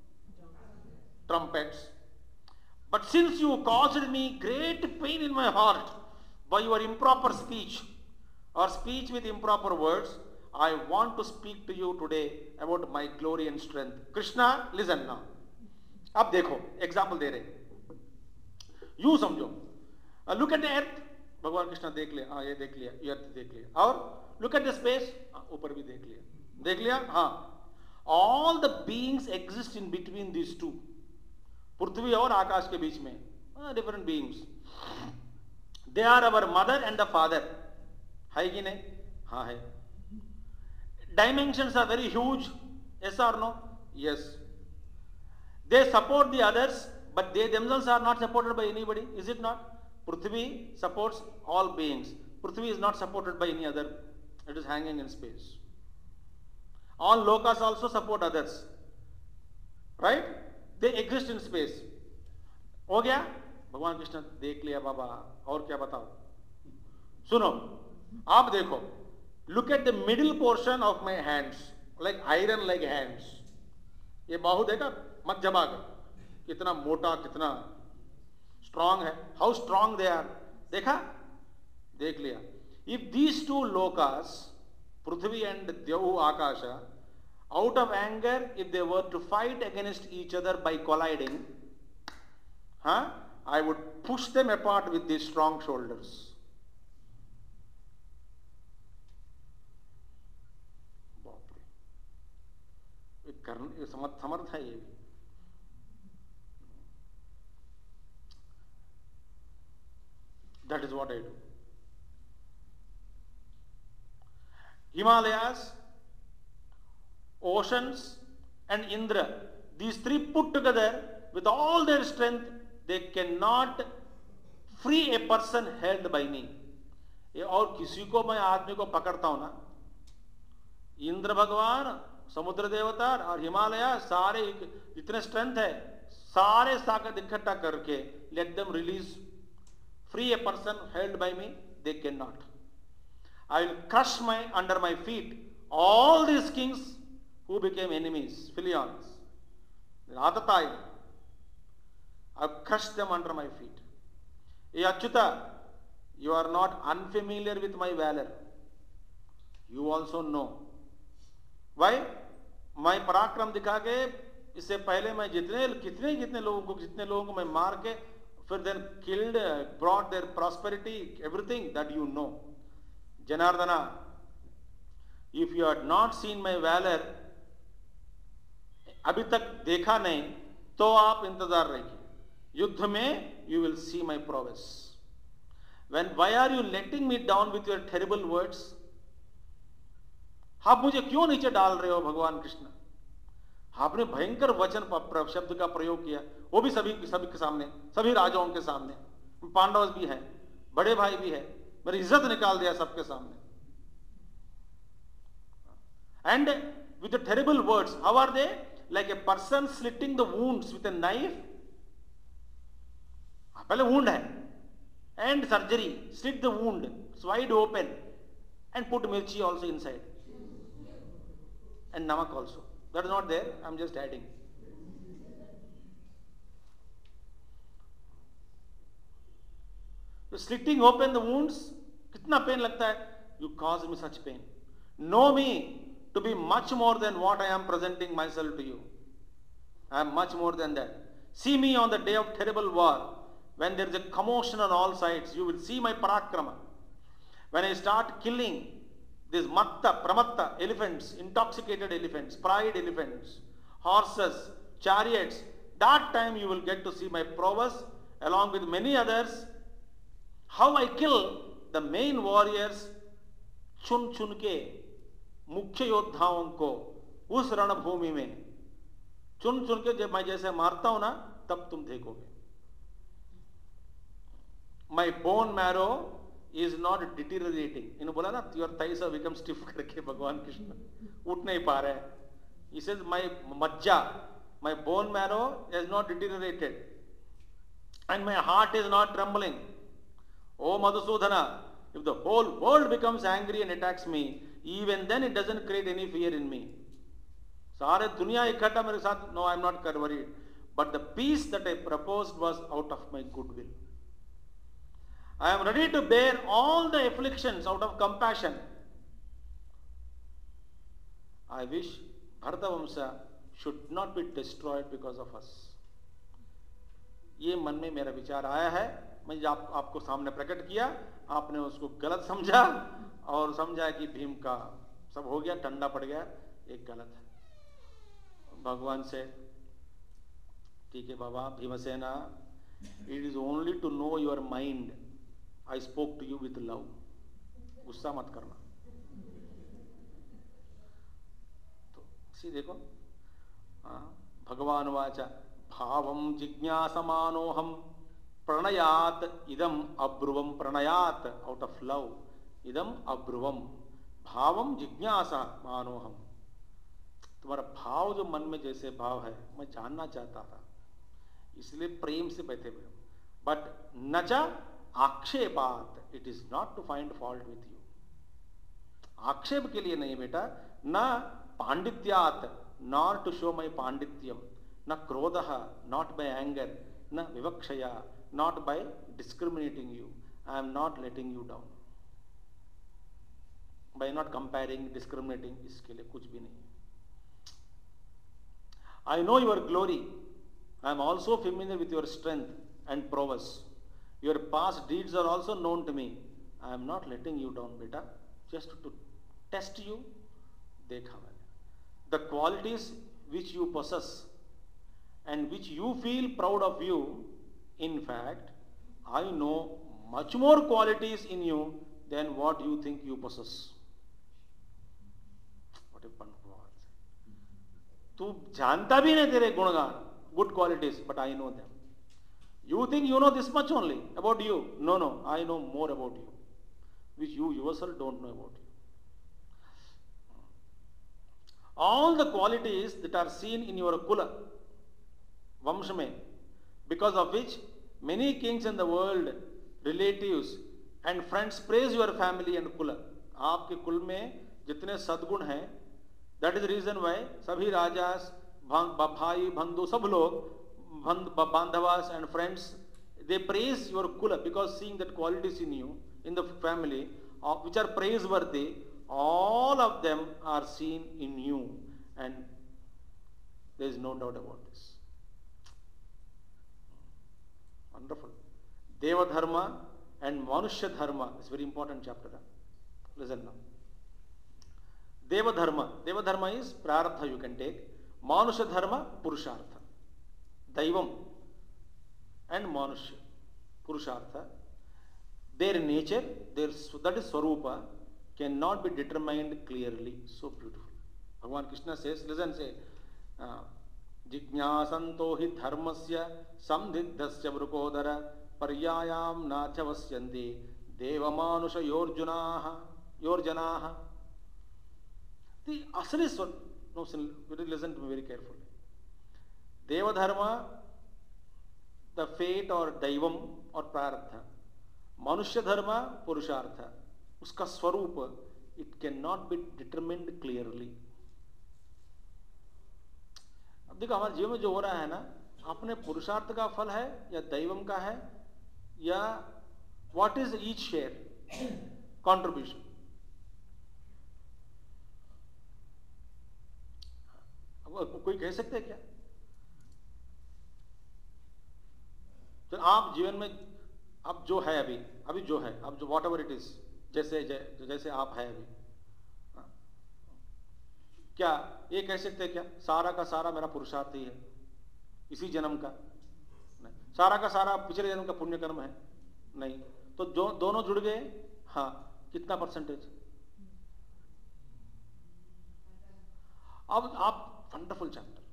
trumpets, but since you caused me great pain in my heart by your improper speech or speech with improper words, I want to speak to you today about my glory and strength. Krishna, listen now. अब देखो example दे रहे, you समझो। Look at the earth, भगवान कृष्ण देख लिया, हाँ ये देख लिया, ये अर्थ देख लिया। और लुक एट द स्पेस, ऊपर भी देख लिया, देख लिया, हाँ। All the beings exist in between this two, पृथ्वी और आकाश के बीच में different beings. They are our mother and the father, है कि नहीं? हाँ है। Dimensions are very huge, yes और no? Yes. They support the others, but they themselves are not supported by anybody, is it not? Prithvi supports all beings. Prithvi is not supported by any other, it is hanging in space. All lokas also support others, right? They exist in space. हो गया? भगवान कृष्ण देख लिया बाबा, और क्या बताओ? सुनो, आप देखो, look at the middle portion of my hands, like iron like hands. ये बाहु देखा, मध्य भाग कितना मोटा, कितना स्ट्रांग है, हाउ स्ट्रांग दे आर, देखा? देख लिया। इफ दीज टू लोकास, पृथ्वी एंड द्यौ आकाश, out of anger, if they were to fight against each other by colliding, हाँ, I would push them apart with these strong shoulders. बाप रे, ये समर्थ है ये भी। That is what I do. Himalayas, oceans and Indra, these three put together with all their strength, they cannot free a person held by me. ये और किसी को मैं आदमी को पकड़ता हूं ना, इंद्र भगवान, समुद्र देवता और हिमालय, सारे इतने स्ट्रेंथ है, सारे ताकत इकट्ठा करके let them release, free a person held by me, they cannot. I will crush my under my feet all these kings who became enemies, Philions, Radhatai. I have crushed them under my feet. ये Achyuta, You are not unfamiliar with my valor. You also know. Why? मैं पराक्रम दिखा के इससे पहले मैं जितने कितने कितने लोगों को जितने लोगों को मैं मार के फिर then killed, brought their prosperity, everything that you know. Janardana, if you had not seen my valor, अभी तक देखा नहीं, तो आप इंतजार रहिए. युद्ध में you will see my prowess. When why are you letting me down with your terrible words? आप मुझे क्यों नीचे डाल रहे हो भगवान कृष्ण? आपने भयंकर वचन शब्द का प्रयोग किया, वो भी सभी सभी के सामने, सभी राजाओं के सामने. पांडव भी हैं, बड़े भाई भी है, मेरी इज्जत निकाल दिया सबके सामने. And with the terrible words, how are they? Like a person slitting the wounds with a knife. पहले wound है, and surgery, slit the wound, wide open, and put mirchi also inside, and namak also. That is not there, I am just adding. So slitting open the wounds, कितना pain लगता है? You caused me such pain. Know me to be much more than what I am presenting myself to you. I am much more than that. See me on the day of terrible war, when there is a commotion on all sides. You will see my parakrama. When I start killing these matta, pramatta, elephants, intoxicated elephants, pride elephants, horses, chariots, that time you will get to see my prowess along with many others. How I kill the main warriors, chun chun ke, मुख्य योद्धाओं को उस रणभूमि में चुन चुन के जब मैं जैसे मारता हूं ना, तब तुम देखोगे. My bone marrow is not deteriorating. इन्होंने बोला ना, your thighs have become stiff करके भगवान कृष्ण उठ नहीं पा रहे. He says my majja, my bone marrow is not deteriorated, and my heart is not trembling. Oh Madhusudana, if the whole world becomes angry and attacks me, even then it doesn't create any fear in me. सारे दुनिया इकट्ठा मेरे साथ, no, I am not worried. But the peace that I proposed was out of my goodwill. I am ready to bear all the afflictions out of compassion. I wish Bharata Vamsa should not be destroyed because of us. ये मन में मेरा विचार आया है, मैं आप, आपको सामने प्रकट किया, आपने उसको गलत समझा और समझा कि भीम का सब हो गया, ठंडा पड़ गया, एक गलत है. भगवान से ठीक है बाबा Bhimasena, it is only to know your mind. I spoke to you with love. गुस्सा मत करना. तो सी देखो, भगवान वाचा भावम जिज्ञासमानोहम प्रणयात इदम अब्रुवम. प्रणयात आउट ऑफ लव, इदम अब्रुवम. भावम जिज्ञासा मानोहम. तुम्हारा भाव जो मन में जैसे भाव है, मैं जानना चाहता था, इसलिए प्रेम से बैठे हुए. बट न च आक्षेपात, it is not to find fault with you. आक्षेप के लिए नहीं बेटा. न पांडित्यात, नॉर टू शो माई पांडित्यम. न क्रोध, नॉट बाय एंगर. न विवक्षया, not by discriminating you. I am not letting you down by not comparing, discriminating. इसके लिए कुछ भी नहीं. I know your glory. I am also familiar with your strength and prowess. Your past deeds are also known to me. I am not letting you down, beta. Just to test you, देखा मैंने. The qualities which you possess and which you feel proud of you, in fact, I know much more qualities in you than what you think you possess. What a wonderful. तू जानता भी नहीं तेरे गुणगान, good qualities, but I know them. You think you know this much only about you. No no, I know more about you which you yourself don't know about you. All the qualities that are seen in your कुल, वंश में, because of which many kings in the world, relatives and friends praise your family and कुल. आपके कुल में जितने सद्गुण हैं, दैट इज रीजन वाई सभी राजास, भाई बंधु, सब लोग, बांधवास and friends, they praise your कुल because seeing that qualities in you in the family, uh, which are praiseworthy, all of them are seen in you, and there is no doubt about this. Wonderful. Deva Dharma and Manushya Dharma is very important chapter. Huh? Listen now. Deva Dharma. Deva Dharma is Prarabdha you can take. Manushya Dharma, Purushartha. Daivam and Manushya, Purushartha. Their nature, their, that is Swarupa, cannot be determined clearly. So beautiful. Bhagavan Krishna says, listen, say, Jignasanto hi dharmasya samdhiddhasya vrukodara paryayam nathyavasyanti devamanusha yorjunaha yorjanaha. The asli swan, no, listen to me very carefully. Deva Dharma, the fate or Daivam or Prarabdha. Manushya Dharma, Purushartha. Uska Swarupa, it cannot be determined clearly. अब देखो हमारे जीवन में जो हो रहा है ना, अपने पुरुषार्थ का फल है या दैवम का है या what is each share contribution. अब कोई कह सकते हैं क्या? तो आप जीवन में अब जो है अभी अभी जो है अब जो वॉट एवर इट इज जैसे जै, जैसे आप है अभी, क्या ये कह सकते हैं क्या सारा का सारा मेरा पुरुषार्थ ही है इसी जन्म का? नहीं। सारा का सारा पिछले जन्म का पुण्य कर्म है? नहीं। तो जो दोनों जुड़ गए, हाँ, कितना परसेंटेज? अब आप wonderful chapter,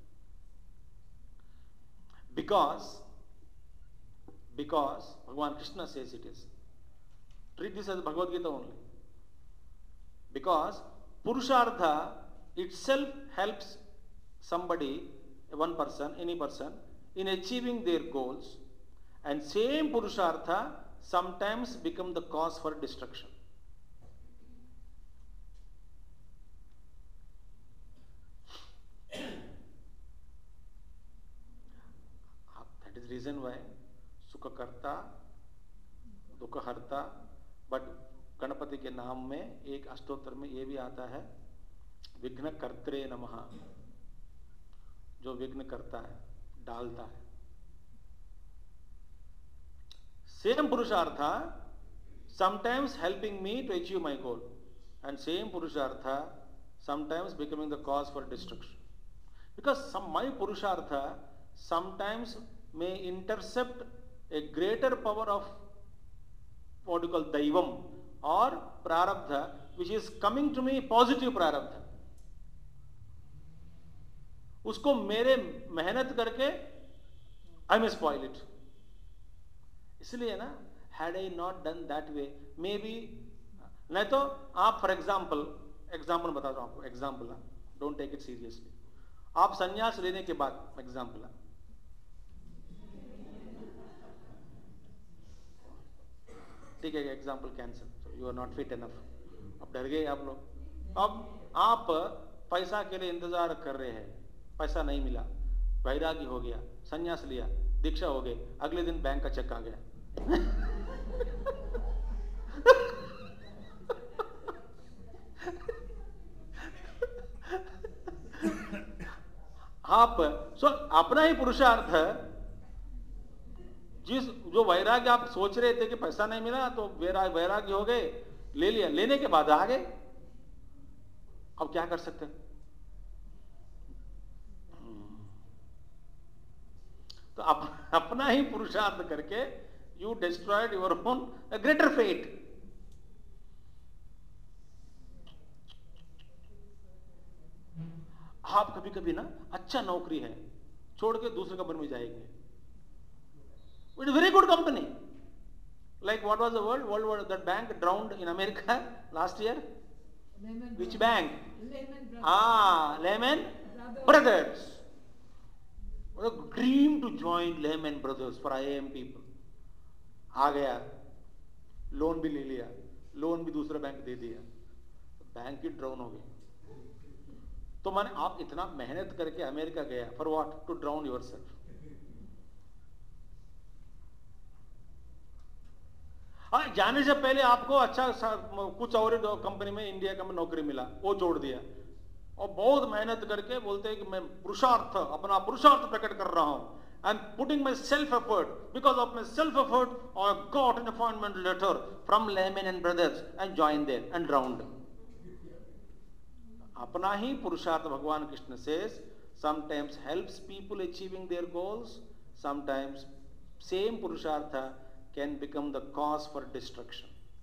because Because Bhagavan Krishna says it is. Treat this as Bhagavad Gita only. Because Purushartha itself helps somebody, one person, any person, in achieving their goals, and same Purushartha sometimes become the cause for destruction. That is the reason why सुख करता दुख हरता, but Ganpati के नाम में एक अष्टोत्तर में ये भी आता है विघ्न कर्त्रे नमः, जो विघ्न करता है डालता है. सेम पुरुषार्था sometimes helping me to achieve my goal, and same purushartha sometimes becoming the cause for destruction, because some my purushartha sometimes may intercept a greater power of what you call daivam or prarabdha, which is coming to me positive prarabdha. उसको मेरे मेहनत करके I may spoil it. इसलिए ना, had I not done that way, maybe, नहीं तो आप for example, example बता रहा हूँ आपको, example, don't take it seriously. आप संन्यास लेने के बाद, example, ठीक है, example cancel, you are not fit enough. अब डर गए आप लोग. अब आप पैसा के लिए इंतजार कर रहे हैं, पैसा नहीं मिला, वैरागी हो गया, संन्यास लिया, दीक्षा हो गई, अगले दिन बैंक का चेक आ गया. आप सो अपना ही पुरुषार्थ, जिस जो वैराग्य आप सोच रहे थे कि पैसा नहीं मिला तो वैराग वैराग्य हो गए, ले लिया, लेने के बाद आ गए. अब क्या कर सकते हैं? तो अप, अपना ही पुरुषार्थ करके you destroyed your own greater fate. आप कभी कभी ना अच्छा नौकरी है छोड़ के दूसरे कंपनी में जाएंगे. It's a very good company. Like what was the world? World War, that bank drowned in America last year. Lehman Which Brothers. Bank? Lehman Brothers. Ah, Lehman Brothers. Brothers. What a dream to join Lehman Brothers for I A M people. आ गया, loan भी ले लिया, loan भी दूसरा bank दे दिया, bank ही drown हो गई. तो माने आप इतना मेहनत करके अमेरिका गया, for what? To drown yourself. हाँ, जाने से पहले आपको अच्छा कुछ और कंपनी में इंडिया का में नौकरी मिला, वो छोड़ दिया और बहुत मेहनत करके बोलते हैं कि मैं पुरुषार्थ अपना पुरुषार्थ प्रकट कर रहा हूं, I am putting my self effort, because of my self effort I got an appointment letter from Lehman and Brothers and join there and round. अपना ही पुरुषार्थ भगवान Krishna says sometimes helps people achieving their goals, sometimes same purushartha can become the cause for destruction.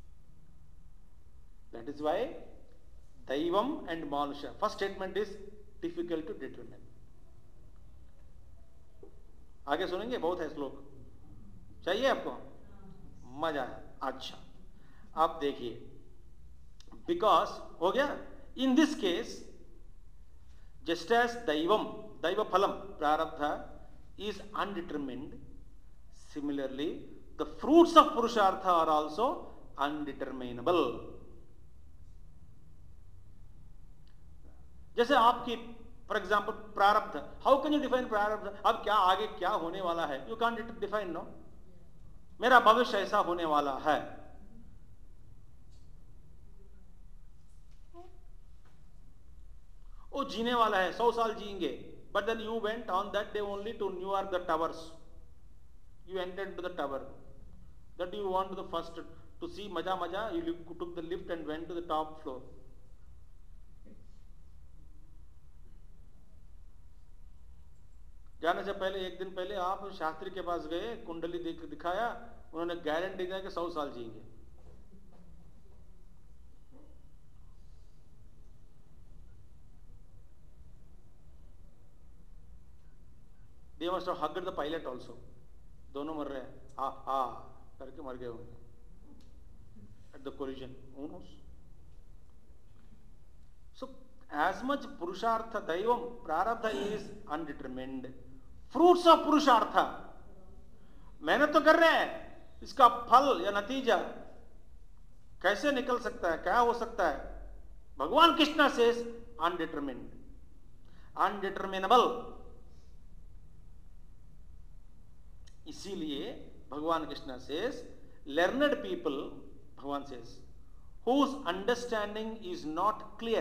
That is why Daivam and Manusha. First statement is difficult to determine. आगे सुनेंगे, बहुत है श्लोक, चाहिए आपको? मजा आया. अच्छा, आप देखिए, because हो गया. In this case, just as Daivam, Daiva Phalam, Prarabdha is undetermined, similarly, the fruits of Purushartha are also undeterminable. जैसे आपकी, for example, प्रारब्ध, how can you define प्रारब्ध? अब क्या आगे क्या होने वाला है? You can't define, no? मेरा भविष्य ऐसा होने वाला है. वो जीने वाला है, सौ साल जिएंगे. But then you went on that day only to New York, the towers. You entered into the tower. That you want to the first to see maja maja. You took the lift and went to the top floor. जाने से पहले एक दिन पहले आप शास्त्री के पास गए, कुंडली देख दिखाया, उन्होंने गारंटी दिया कि सौ साल जिएंगे. They must have hugged the pilot also. दोनों मर रहे हैं, हा हा करके मर गए होंगे at the collision. Who knows? So as much purushartha daivam prarabdha is undetermined. Fruits of purushartha, मेहनत तो कर रहे हैं, इसका फल या नतीजा कैसे निकल सकता है, क्या हो सकता है? भगवान कृष्ण says undetermined, undeterminable. इसीलिए भगवान कृष्ण says learned people, भगवान says, whose understanding is not clear.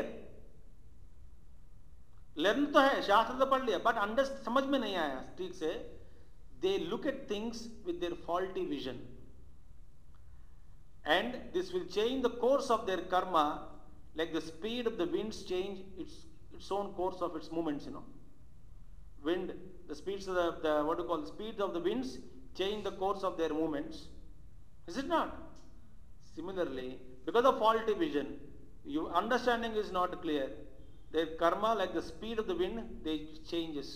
Learn तो है, शास्त्र तो पढ़ लिया, बट अंडर समझ में नहीं आया ठीक से. They look at things with their faulty vision, and this will change the course of their karma like the speed of the winds change its its own course of its movements. You know, wind, the speeds of the, the what do you call the speeds of the winds change the course of their movements. Is it not? Similarly, because of faulty vision, your understanding is not clear. Their karma, like the speed of the wind, they changes.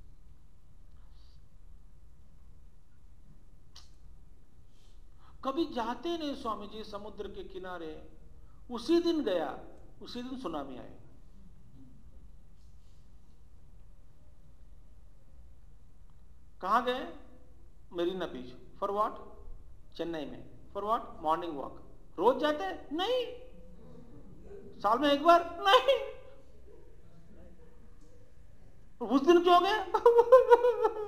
कभी जाते नहीं स्वामी जी समुद्र के किनारे, उसी दिन गया, उसी दिन सुनामी आई. कहाँ गए? मरीना बीच. For what? चेन्नई में. For what? Morning walk. रोज जाते? नहीं. साल में एक बार? नहीं. उस दिन क्यों गए?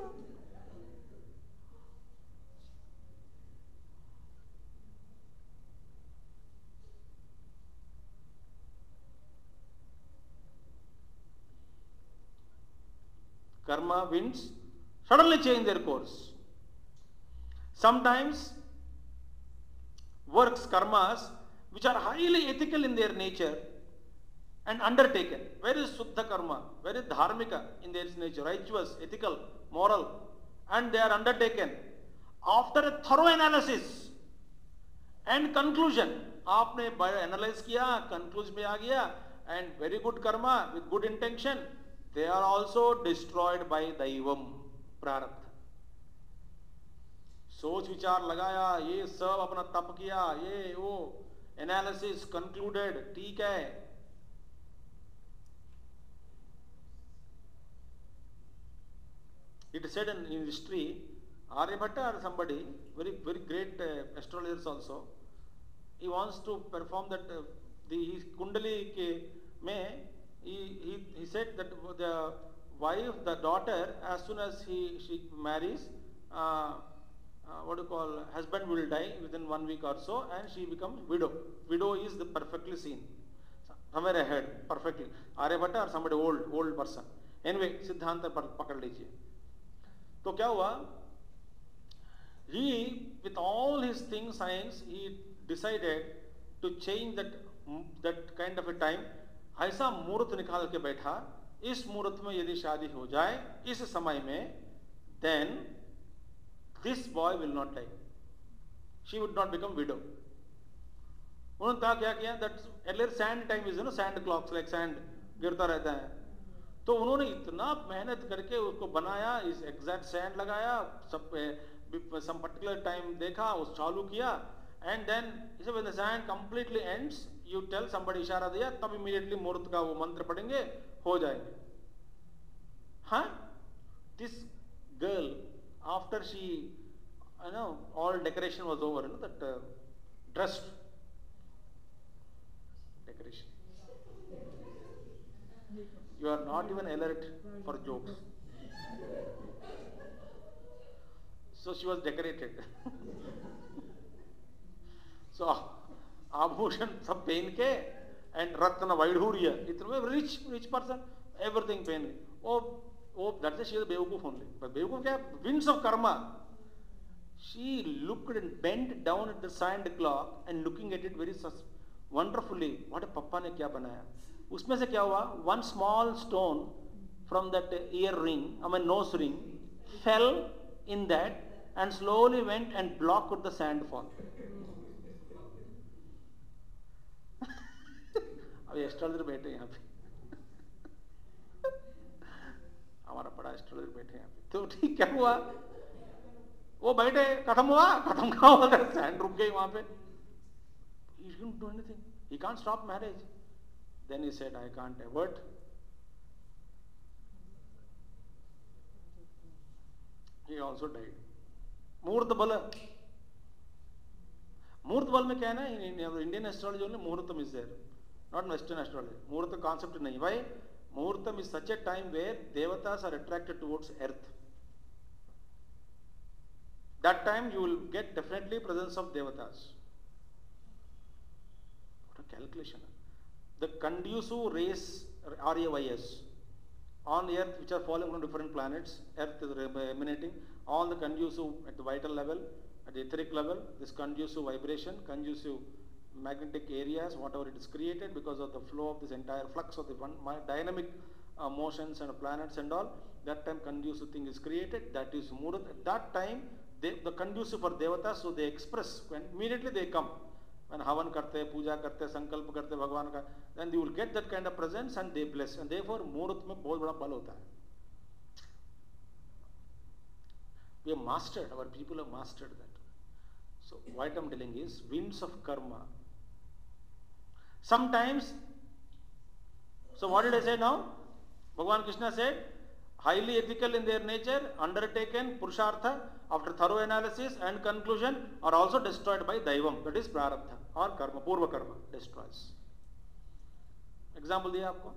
Karma winds suddenly change their course. Sometimes works, karmas, which are highly ethical in their nature and undertaken, very Suddha karma, very dharmika in their nature, righteous, ethical, moral, and they are undertaken after a thorough analysis and conclusion. आपने analyze किया, conclusion में आ गया, and very good karma with good intention, they are also destroyed by daivam, prarabdha. सोच विचार लगाया, ये सब अपना तप किया, ये वो एनालिसिस कंक्लूडेड, ठीक है. It is said in, in history, Aryabhatta or somebody, very very great uh, astrologers also, he wants to perform that uh, the his Kundali ke mein, he, he he said that the wife, the daughter, as soon as he she marries, uh, uh, what do you call, husband will die within one week or so, and she becomes widow. Widow is the perfectly seen, somewhere ahead, perfectly. Aryabhatta or somebody old, old person. Anyway, Siddhanta pakad lijiye. So kya hua? He, with all his things, science, he decided to change that that kind of a time. ऐसा मुहूर्त निकाल के बैठा, इस मुहूर्त में यदि शादी हो जाए इस समय में, then this boy will not die. She would not become widow. उन्होंने कहा क्या किया? That earlier sand time is, you know, sand clocks, like sand गिरता रहता है. तो उन्होंने इतना मेहनत करके उसको बनाया, इस exact sand लगाया, सब some particular time देखा, उस चालू किया, and then he said, when the sand completely ends, you tell somebody इशारा दिया, तब immediately मुहूर्त का वो मंत्र पढ़ेंगे, हो जाएंगे. हाँ? This girl, after she, you know, all decoration was over, you know, that uh, dress decoration. You are not even alert for jokes. So she was decorated. So आभूषण सब पहन के and रत्न वैढूर्य, इतना rich rich person, everything पहन के. Oh, oh, that's why she was बेवकूफ only. But बेवकूफ क्या? Winds of karma. She looked and bent down at the sand clock and looking at it very wonderfully. What a papa ने क्या बनाया? उसमें से क्या हुआ? One small stone from that ear ring, I mean nose ring, fell in that and slowly went and blocked the sandfall. अब astrologer बैठे यहाँ पे, हमारा बड़ा एस्ट्रोलॉजर बैठे यहाँ पे. तो ठीक क्या हुआ? वो बैठे, खत्म हुआ, खत्म कहाँ हुआ? सैंड रुक गई वहां पे. He couldn't do anything. He can't stop marriage. Then he said, I can't avert. He also died. मुहूर्त बल. मुहूर्त बल में क्या है ना, in Indian astrology only मुहूर्तम is there, not Western astrology. मुहूर्त concept नहीं. Why? मुहूर्तम is such a time where devatas are attracted towards earth. That time you will get definitely presence of devatas. What a calculation. The conducive rays, R A Y S, on earth which are falling from different planets, earth is emanating, all the conducive at the vital level, at the etheric level, this conducive vibration, conducive magnetic areas, whatever it is created because of the flow of this entire flux of the one, dynamic uh, motions and planets and all, that time conducive thing is created, that is Murat. At that time, they, the conducive for devatas, so they express, when immediately they come. When havan karte, puja karte, sankalp karte, bhagwan ka, then you will get that kind of presence and they bless. And therefore, muhurt mein bahut bada bal hota hai. We have mastered, our people have mastered that. So, what I am telling is, winds of karma. Sometimes, so what did I say now? Bhagavan Krishna said, highly ethical in their nature, undertaken, purushartha, after thorough analysis and conclusion, are also destroyed by daivam, that is prarabdha or karma, purva karma, destroys. Example diya aapko.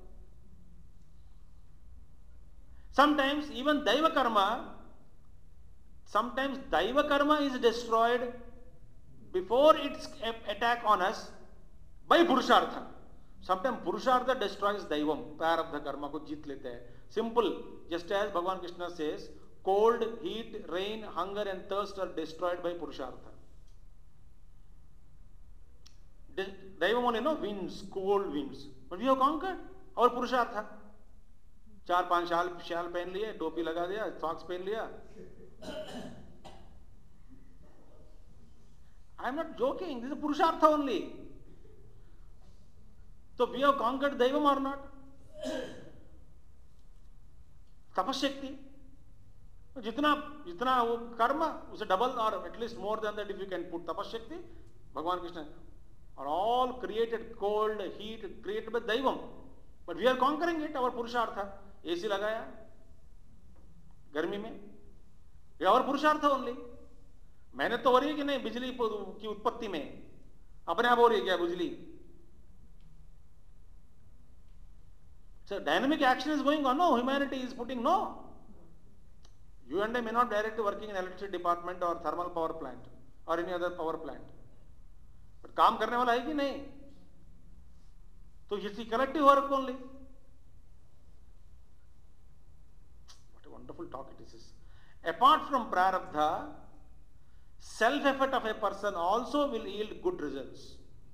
Sometimes even daiva karma, sometimes daiva karma is destroyed before its attack on us by purushartha. Sometimes purushartha destroys daivam, prarabdha karma ko jeet lete hai. Simple, just as Bhagavan Krishna says, cold, heat, rain, hunger and thirst are destroyed by purushartha. Daivam only, no, winds, cold winds. But we have conquered our purushartha. चार पांच शाल शाल पहन लिए, टोपी लगा दिया, socks पहन लिया. I am not joking. This is purushartha only. So we have conquered daivam or not? तपशक्ति जितना जितना वो कर्म उसे डबल और at least more than that if you can put तपशक्ति. भगवान Krishna are all created cold, heat, created by daivam, but we are conquering it, our purushartha. AC लगाया गर्मी में, ये और पुरुषार्थ ओनली. मेहनत तो हो रही है कि नहीं बिजली की उत्पत्ति में, अपने आप हो रही है क्या बिजली? So dynamic action is going on. No, humanity is putting no. You and I may not directly working in electricity department or thermal power plant or any other power plant. But काम करने वाला है कि नहीं? तो it's collective work only. What a wonderful talk it is. Apart from prarabdha, self-effort of a person also will yield good results.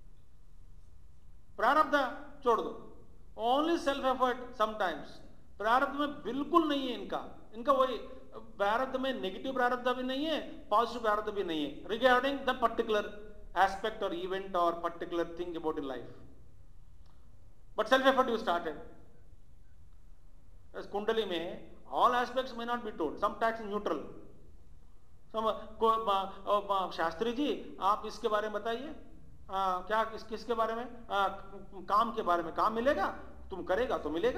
प्रारब्ध छोड़ दो, ओनली सेल्फ एफर्ट समटाइम्स. प्रारब्ध में बिल्कुल नहीं है इनका. इनका वही प्रारब्ध में नेगेटिव प्रारब्ध भी नहीं है, पॉजिटिव प्रारब्ध भी नहीं है रिगार्डिंग द पर्टिकुलर एस्पेक्ट और इवेंट और particular thing about in life. But self effort you started. कुंडली में all aspects may not be told, some tax neutral. Shastri ji आप इसके बारे में बताइए. आ, क्या किस किसके बारे में? आ, काम के बारे में. काम मिलेगा, तुम करेगा तो मिलेगा.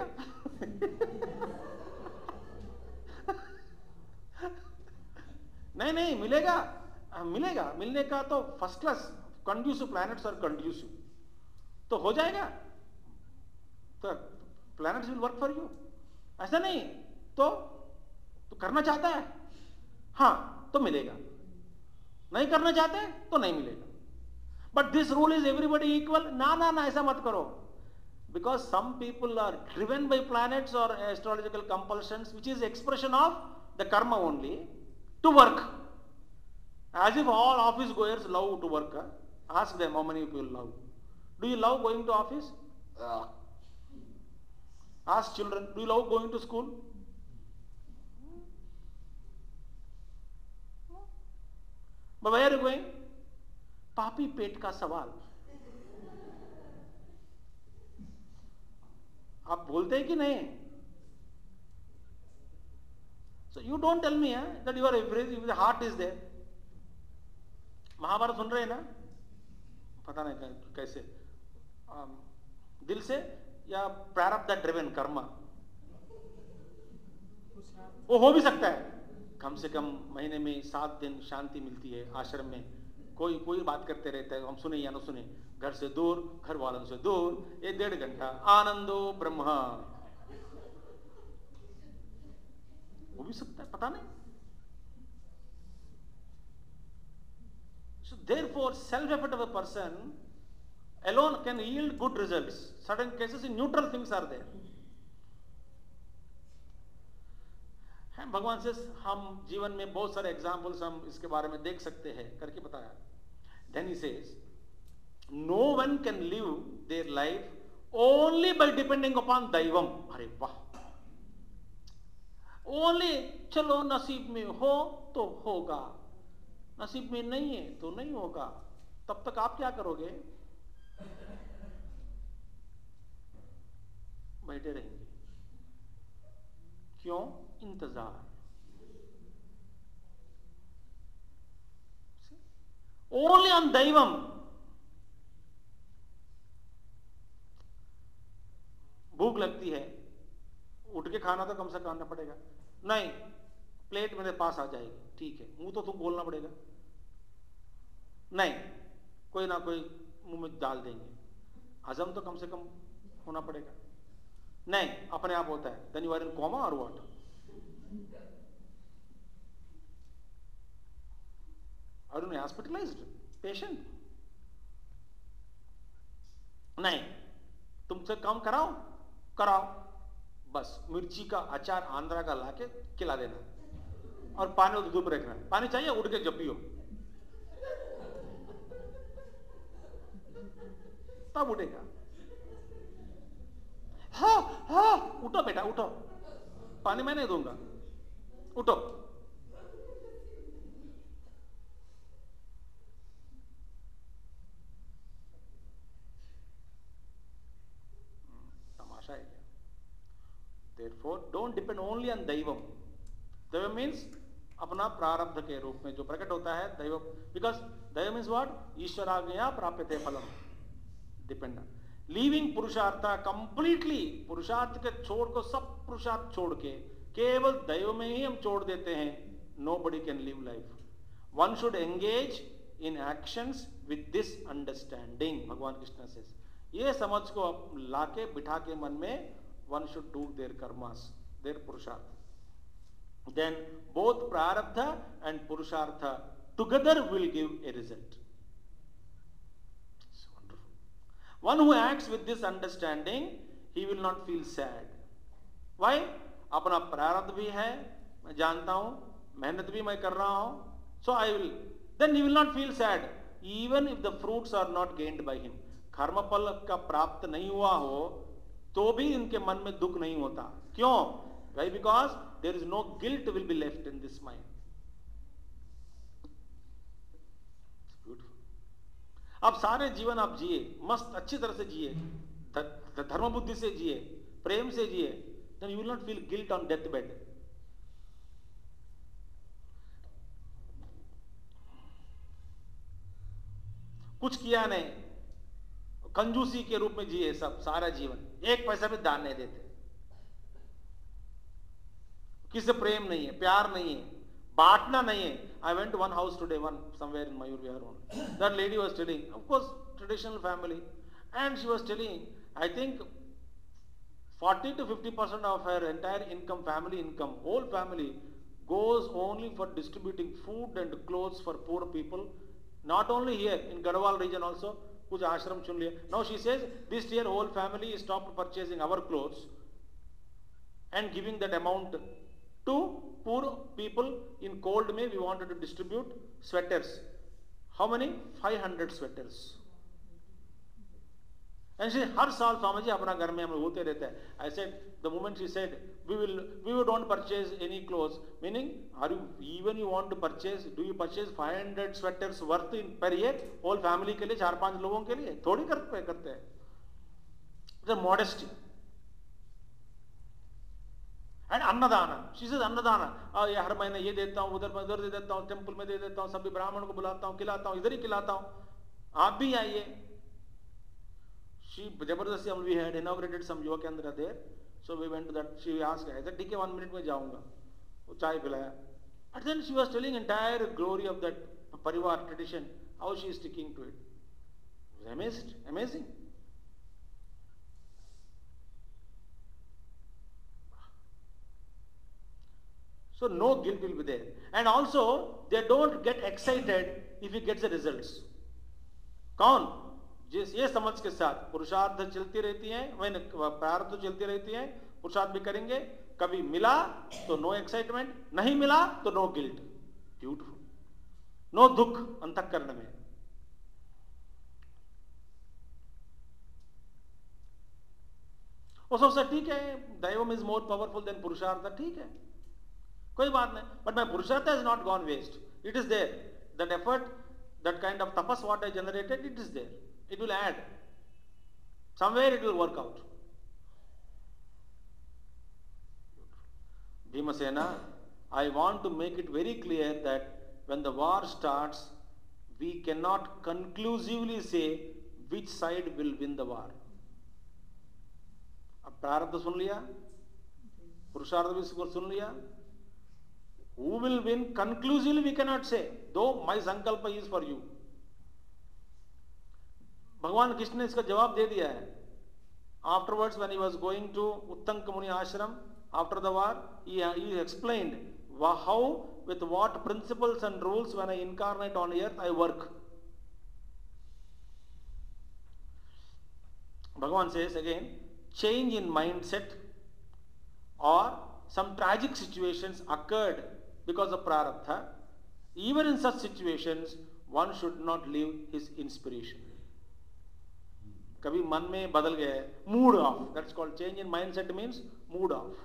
नहीं नहीं मिलेगा, आ, मिलेगा. मिलने का तो फर्स्ट क्लास कंड्यूसिव प्लैनेट्स और कंड्यूसिव तो हो जाएगा. तो planets will work for you. ऐसा नहीं तो तो करना चाहता है, हाँ तो मिलेगा. नहीं करना चाहते हैं तो नहीं मिलेगा. But this rule is everybody equal? ना ना ना ऐसा मत करो. Because some people are driven by planets or astrological compulsions, which is expression of the karma only, to work. As if all office goers love to work. Huh? Ask them how many people love. Do you love going to office? Uh. Ask children, do you love going to school? But where are you going? पापी पेट का सवाल. आप बोलते हैं कि नहीं? So you don't tell me eh, that you are everything, the heart is there. Mahabharat सुन रहे हैं ना? पता नहीं कैसे, दिल से या प्रारब्ध ड्रिवन कर्म. वो हो भी सकता है. कम से कम महीने में सात दिन शांति मिलती है आश्रम में. कोई कोई बात करते रहता है, हम सुने या न सुने, घर से दूर, घर वालों से दूर, ये डेढ़ घंटा आनंदो ब्रह्मा. वो भी सकता है, पता नहीं. So therefore self effort of a person alone can yield good results. Certain cases in neutral things are there. भगवान से हम जीवन में बहुत सारे एग्जाम्पल्स हम इसके बारे में देख सकते हैं करके बताया. Then he says, no one can live their life only by depending upon Deivam. अरे वाह. ओनली चलो नसीब में हो तो होगा, नसीब में नहीं है तो नहीं होगा. तब तक आप क्या करोगे? बैठे रहेंगे. क्यों? इंतजार. ओनली ऑन दैवम. भूख लगती है, उठ के खाना तो कम से कम करना पड़ेगा. नहीं, प्लेट मेरे पास आ जाएगी, ठीक है. मुंह तो तुम बोलना पड़ेगा. नहीं, कोई ना कोई मुंह में डाल देंगे. हजम तो कम से कम होना पड़ेगा. नहीं, अपने आप होता है. Then you are in coma और what? Are you hospitalized patient? नहीं, तुमसे काम कराओ कराओ, बस मिर्ची का अचार आंध्रा का लाके खिला देना और पानी और धूप रखना. पानी चाहिए, उठ के जब पियो, तब उठेगा. हाँ हाँ उठो बेटा उठो, पानी मैं नहीं दूंगा, उठो. तमाशा है क्या? Therefore, don't depend only on Deivam. Deivam means अपना प्रारब्ध के रूप में जो प्रकट होता है दैव. बिकॉज दैव मीन्स व्हाट? ईश्वराज्ञया प्राप्यते फलम. डिपेंड लीविंग पुरुषार्थ कंप्लीटली. पुरुषार्थ के छोड़ को, सब पुरुषार्थ छोड़ के केवल दैव में ही हम छोड़ देते हैं. Nobody can live life. One should engage in actions with this understanding. भगवान कृष्ण से ये समझ को लाके बिठा के मन में, वन शुड डू देयर कर्मास, देयर पुरुषार्थ. then both prarabdha and purushartha together will give a result. It's wonderful. One who acts with this understanding, he will not feel sad. Why? अपना प्रारब्ध भी है, मैं जानता हूं, मेहनत भी मैं कर रहा हूं, so I will, then he will not feel sad, even if the fruits are not gained by him. कर्म फल का प्राप्त नहीं हुआ हो, तो भी इनके मन में दुख नहीं होता. क्यों? Why? Because there is no guilt will be left in this mind. It's beautiful. आप सारे जीवन आप जिए, मस्त अच्छी तरह से जिए, धर्म बुद्धि से जिए, प्रेम से जिए, then you will not feel guilt on deathbed. कुछ किया नहीं, कंजूसी के रूप में जिए सब सारा जीवन, एक पैसा भी दान नहीं देते, किसी से प्रेम नहीं है, प्यार नहीं है, बांटना नहीं है. I went to one house today, one somewhere in Mayur Vihar only. That lady was telling, of course, traditional family, and she was telling, I think forty to fifty percent of her entire income, family income, whole family goes only for distributing food and clothes for poor people. Not only here, in Garhwal region also, kuch ashram chun liya. Now she says, this year whole family stopped purchasing our clothes and giving that amount to poor people. In cold May, we wanted to distribute sweaters. How many? five hundred sweaters. And she, हर साल स्वामी जी अपना घर में हम होते रहते हैं. I said, the moment she said, we will, we will don't purchase any clothes, meaning, are you, even you want to purchase, do you purchase five hundred sweaters worth in per year, whole family के लिए, चार पांच लोगों के लिए, थोड़ी करते करते हैं. The modesty. And अन्नदान, she says अन्नदान, आ ये हर महीने ये देता हूँ, उधर उधर दे देता हूँ, टेम्पल में दे देता हूँ, सभी ब्राह्मण को बुलाता हूँ, खिलाता हूँ, इधर ही खिलाता हूँ, आप भी आइए. She जबरदस्ती, we had inaugurated some yoga kendra there, so we went to that. She asked, I said, ठीक है, one minute में जाऊँगा. वो चाय पिलाया. But then she was telling entire glory of that parivar tradition, how she is sticking to it. I was amazed, amazing. So no guilt will be there. And also, they don't get excited if he gets the results. कौन? जिस ये समझ के साथ पुरुषार्थ चलती रहती है, मैंने प्रारब्ध तो चलती रहती है, पुरुषार्थ भी करेंगे, कभी मिला तो नो एक्साइटमेंट, नहीं मिला तो नो गिल्ट. ब्यूटीफुल. नो दुख अंतःकरण में. वो सोचता ठीक है, daivam is more powerful than purushartha, ठीक है, कोई बात नहीं. But my purushartha has not gone waste. It is there. That effort, that kind of tapas what I generated, it is there. It will add. Somewhere it will work out. Bhimasena, I want to make it very clear that when the war starts, we cannot conclusively say which side will win the war. अब प्रारब्ध सुन लिया, पुरुषार्थ भी सुन लिया. Who will win? Conclusively we cannot say, though my sankalpa is for you. भगवान कृष्ण ने इसका जवाब दे दिया है. Afterwards, when he was going to Uttanka Muni ashram after the war, he, he explained how, with what principles and rules when I incarnate on earth I work. Bhagavan says again, change in mindset or some tragic situations occurred because of prarabdha. Even in such situations, one should not leave his inspiration. कभी मन में बदल गया है, mood off, that's called change in mindset, means mood off.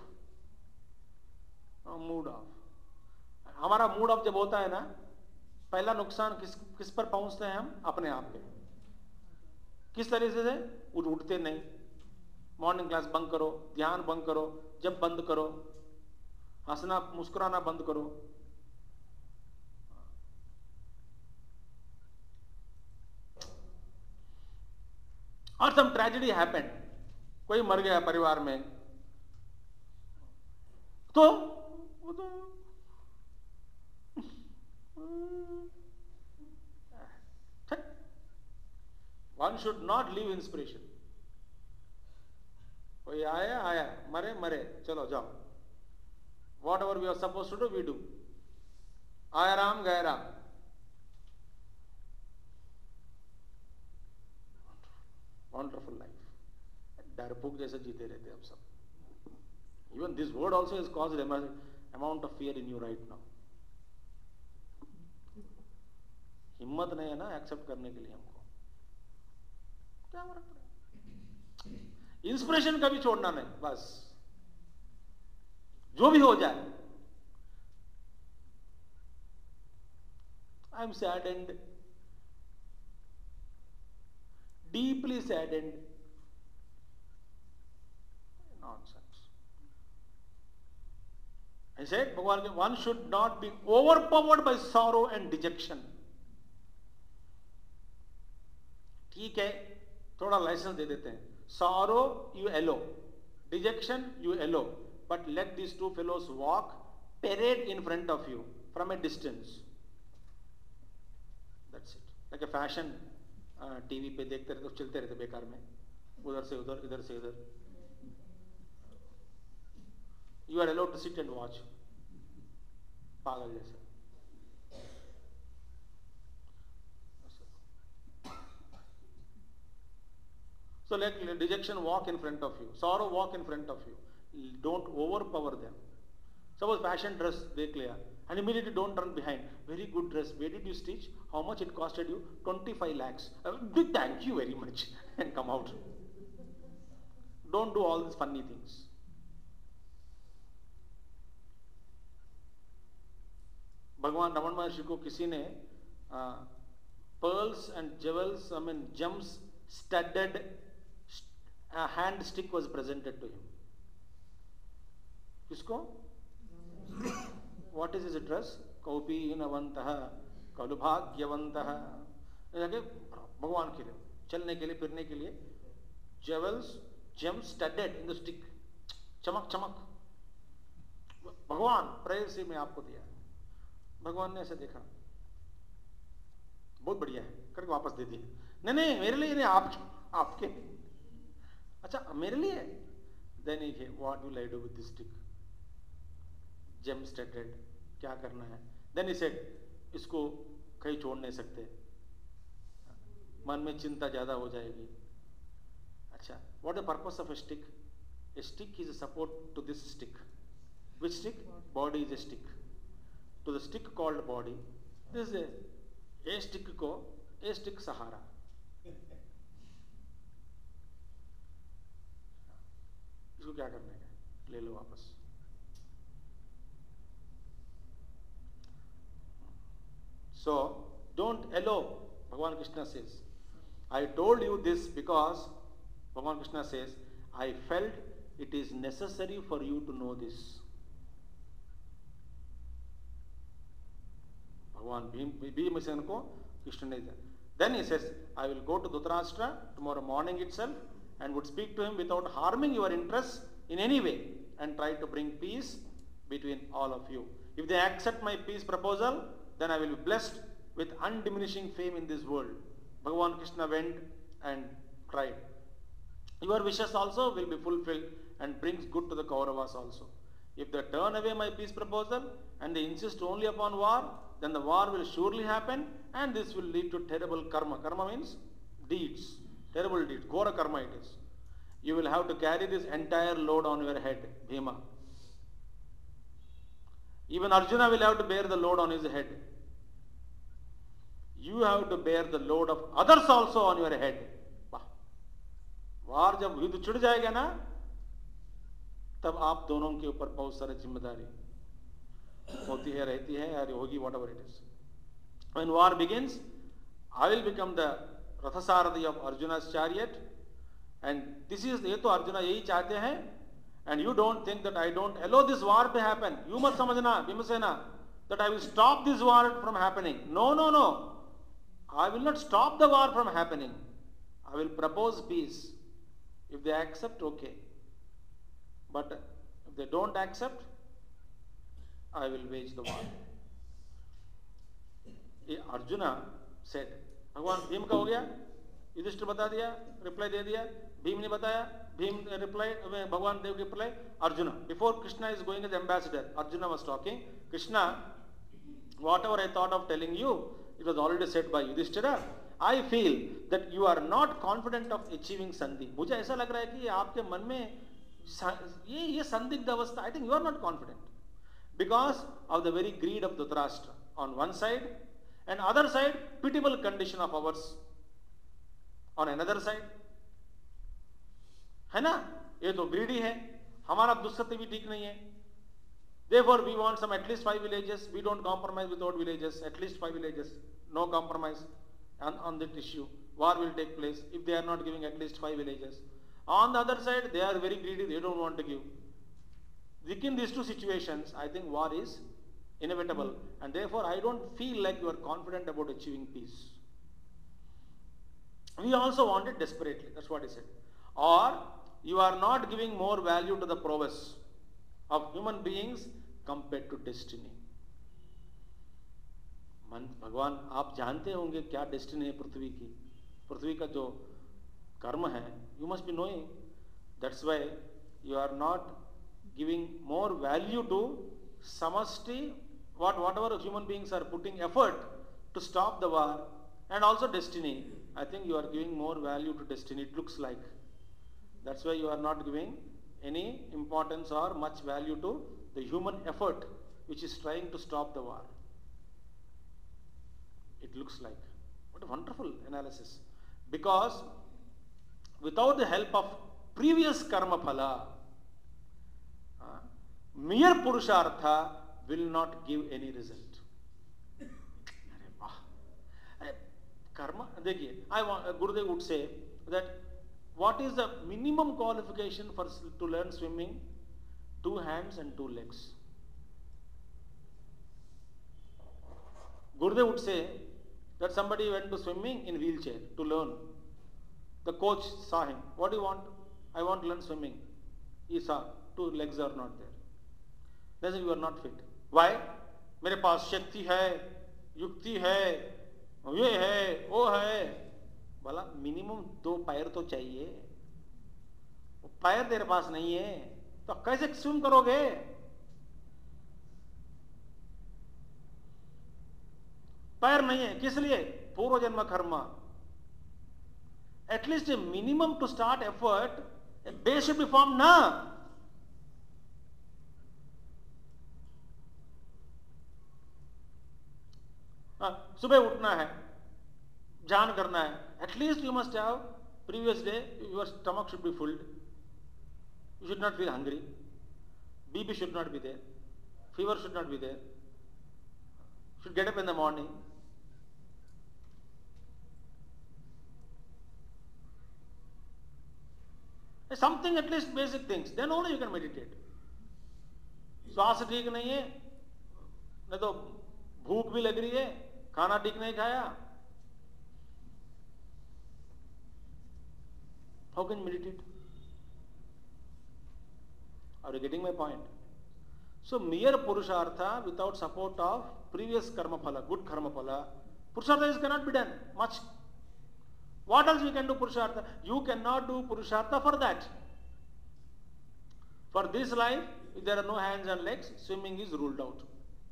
Mood off. हमारा mood off जब होता है ना, पहला नुकसान किस किस पर पहुंचते हैं हम? अपने आप पे. किस तरीके से? उठ उठते नहीं, मॉर्निंग क्लास बंद करो, ध्यान बंद करो, जब बंद करो, हंसना मुस्कुराना बंद करो. और some tragedy happened, कोई मर गया परिवार में, तो वो तो one should not leave inspiration. कोई आया आया, मरे मरे, चलो जाओ. Whatever we are supposed to do, we do. Aaya Ram, Gaya Ram. Wonderful life. डरपोक जैसे जीते रहते हैं आप सब. Even this word also has caused an amount of fear in you right now. हिम्मत नहीं है ना एक्सेप्ट करने के लिए हमको. क्या फर्क पड़ेगा? इंस्पिरेशन कभी छोड़ना नहीं, बस जो भी हो जाए. I am saddened, deeply saddened. Nonsense. I said, Bhagavan, one should not be overpowered by sorrow and dejection. ठीक है, थोड़ा लाइसेंस दे देते हैं. Sorrow you allow, dejection you allow, but let these two fellows walk, parade in front of you from a distance. That's it. Like a fashion TV पे देखते रहते, चलते रहते बेकार में, उधर से उधर, इधर से इधर. You are allowed to sit and watch. पागल जैसे. So let dejection walk in front of you, sorrow walk in front of you. Don't overpower them. Suppose fashion dress देख लिया, and immediately don't run behind. Very good dress. Where did you stitch? How much it costed you? twenty-five lakhs. Uh, thank you very much. And come out. Don't do all these funny things. भगवान रमन महर्षि को किसी ने pearls and jewels, I mean gems studded a hand stick was presented to him. किसको? What is his dress? कौपीनवन्तः कलुभाग्यवन्तः. भगवान के लिए चलने के लिए, फिरने के लिए jewels, gems studded in the stick, चमक चमक. भगवान प्रेयसी में आपको दिया. भगवान ने ऐसे देखा, बहुत बढ़िया है करके वापस दे दिया. नहीं नहीं मेरे लिए नहीं, आपके आपके अच्छा मेरे लिए. Then he what will I do with this stick, gem studded, क्या करना है. देन ही सेड, इसको कहीं छोड़ नहीं सकते, मन में चिंता ज्यादा हो जाएगी. अच्छा, what the purpose of a stick? A stick is a support to this stick. Which stick? Body is a stick. To the stick called body, this is a, a stick को a stick सहारा. इसको क्या करने का? ले लो वापस. So don't allow. Bhagavan Krishna says, I told you this because Bhagavan Krishna says, I felt it is necessary for you to know this. भगवान भीमसेन को कृष्ण ने दिया. Then he says, I will go to Dhritarashtra tomorrow morning itself and would speak to him without harming your interests in any way and try to bring peace between all of you. If they accept my peace proposal, then I will be blessed with undiminishing fame in this world. Bhagavan Krishna went and cried. Your wishes also will be fulfilled and brings good to the Kauravas also. If they turn away my peace proposal and they insist only upon war, then the war will surely happen and this will lead to terrible karma. Karma means deeds, terrible deeds. Ghora karma it is. You will have to carry this entire load on your head, Bhima. Even Arjuna will have to bear the load on his head. You have to bear the load of others also on your head. वार जब युद्ध छिड़ जाएगा ना, तब आप दोनों के ऊपर बहुत सारी जिम्मेदारी होती है, रहती है, या होगी, whatever it is. When war begins, I will become the Rathasarathi of Arjuna's chariot, and this is, ये तो अर्जुना यही चाहते हैं, and you don't think that I don't allow this war to happen. You must समझना, Bhimasena, that I will stop this war from happening. No, no, no. I will not stop the war from happening. I will propose peace. If they accept, okay. But if they don't accept, I will wage the war. Arjuna said, भगवान भीम का हो गया, युधिष्ठिर बता दिया, reply दे दिया, भीम ने बताया, Bhim replied, Bhagavan Dev replied, Arjuna. Before Krishna is going as ambassador, Arjuna was talking, Krishna, whatever I thought of telling you, it was already said by Yudhishthira. I feel that you are not confident of achieving Sandhi. मुझे ऐसा लग रहा है कि आपके मन में ये ये संदिग्ध अवस्था. I think you are not confident because of the very greed of Dhritarashtra on one side, and other side pitiable condition of ours on another side. है ना? ये तो greedy है. हमारा दुस्सत्य भी ठीक नहीं है. Therefore, we want some at least five villages. We don't compromise without villages. At least five villages. No compromise on, on that issue. War will take place if they are not giving at least five villages. On the other side, they are very greedy. They don't want to give. Within these two situations, I think war is inevitable. And therefore, I don't feel like you are confident about achieving peace. We also want it desperately. That's what he said. Or, you are not giving more value to the prowess of human beings compared to destiny. मन भगवान आप जानते होंगे क्या destiny है पृथ्वी की. पृथ्वी का जो कर्म है, you must be knowing. That's why you are not giving more value to samasti, what whatever human beings are putting effort to stop the war, and also destiny. I think you are giving more value to destiny. It looks like. That's why you are not giving any importance or much value to the human effort which is trying to stop the war. It looks like. What a wonderful analysis. Because without the help of previous karma phala, uh, mere purushartha will not give any result. Karma, dekhiye, I want, uh, Gurudev would say that what is the minimum qualification for to learn swimming? Two hands and two legs. Gurudev would say that somebody went to swimming in wheelchair to learn. The coach saw him. What do you want? I want to learn swimming. He saw two legs are not there. They said, you are not fit. Why? मेरे पास शक्ति है, युक्ति है, ये है, वो है. बोला मिनिमम दो पैर तो चाहिए. पैर तेरे पास नहीं है तो कैसे स्विम करोगे? पैर नहीं है, किस लिए? पूर्व जन्म कर्म. At least a minimum to start effort, a base should be formed ना. सुबह उठना है, ध्यान करना है. At least you must have previous day your stomach should be full. You should not feel hungry. B P should not be there. Fever should not be there. Should get up in the morning. Something at least basic things. Then only you can meditate. श्वास ठीक नहीं है, नहीं तो भूख भी लग रही है, खाना ठीक नहीं खाया. How can you meditate? Are you getting my point? So mere purushartha without support of previous karma phala, good karma phala, purushartha is cannot be done much. What else we can do purushartha? You cannot do purushartha for that. For this life, if there are no hands and legs, swimming is ruled out.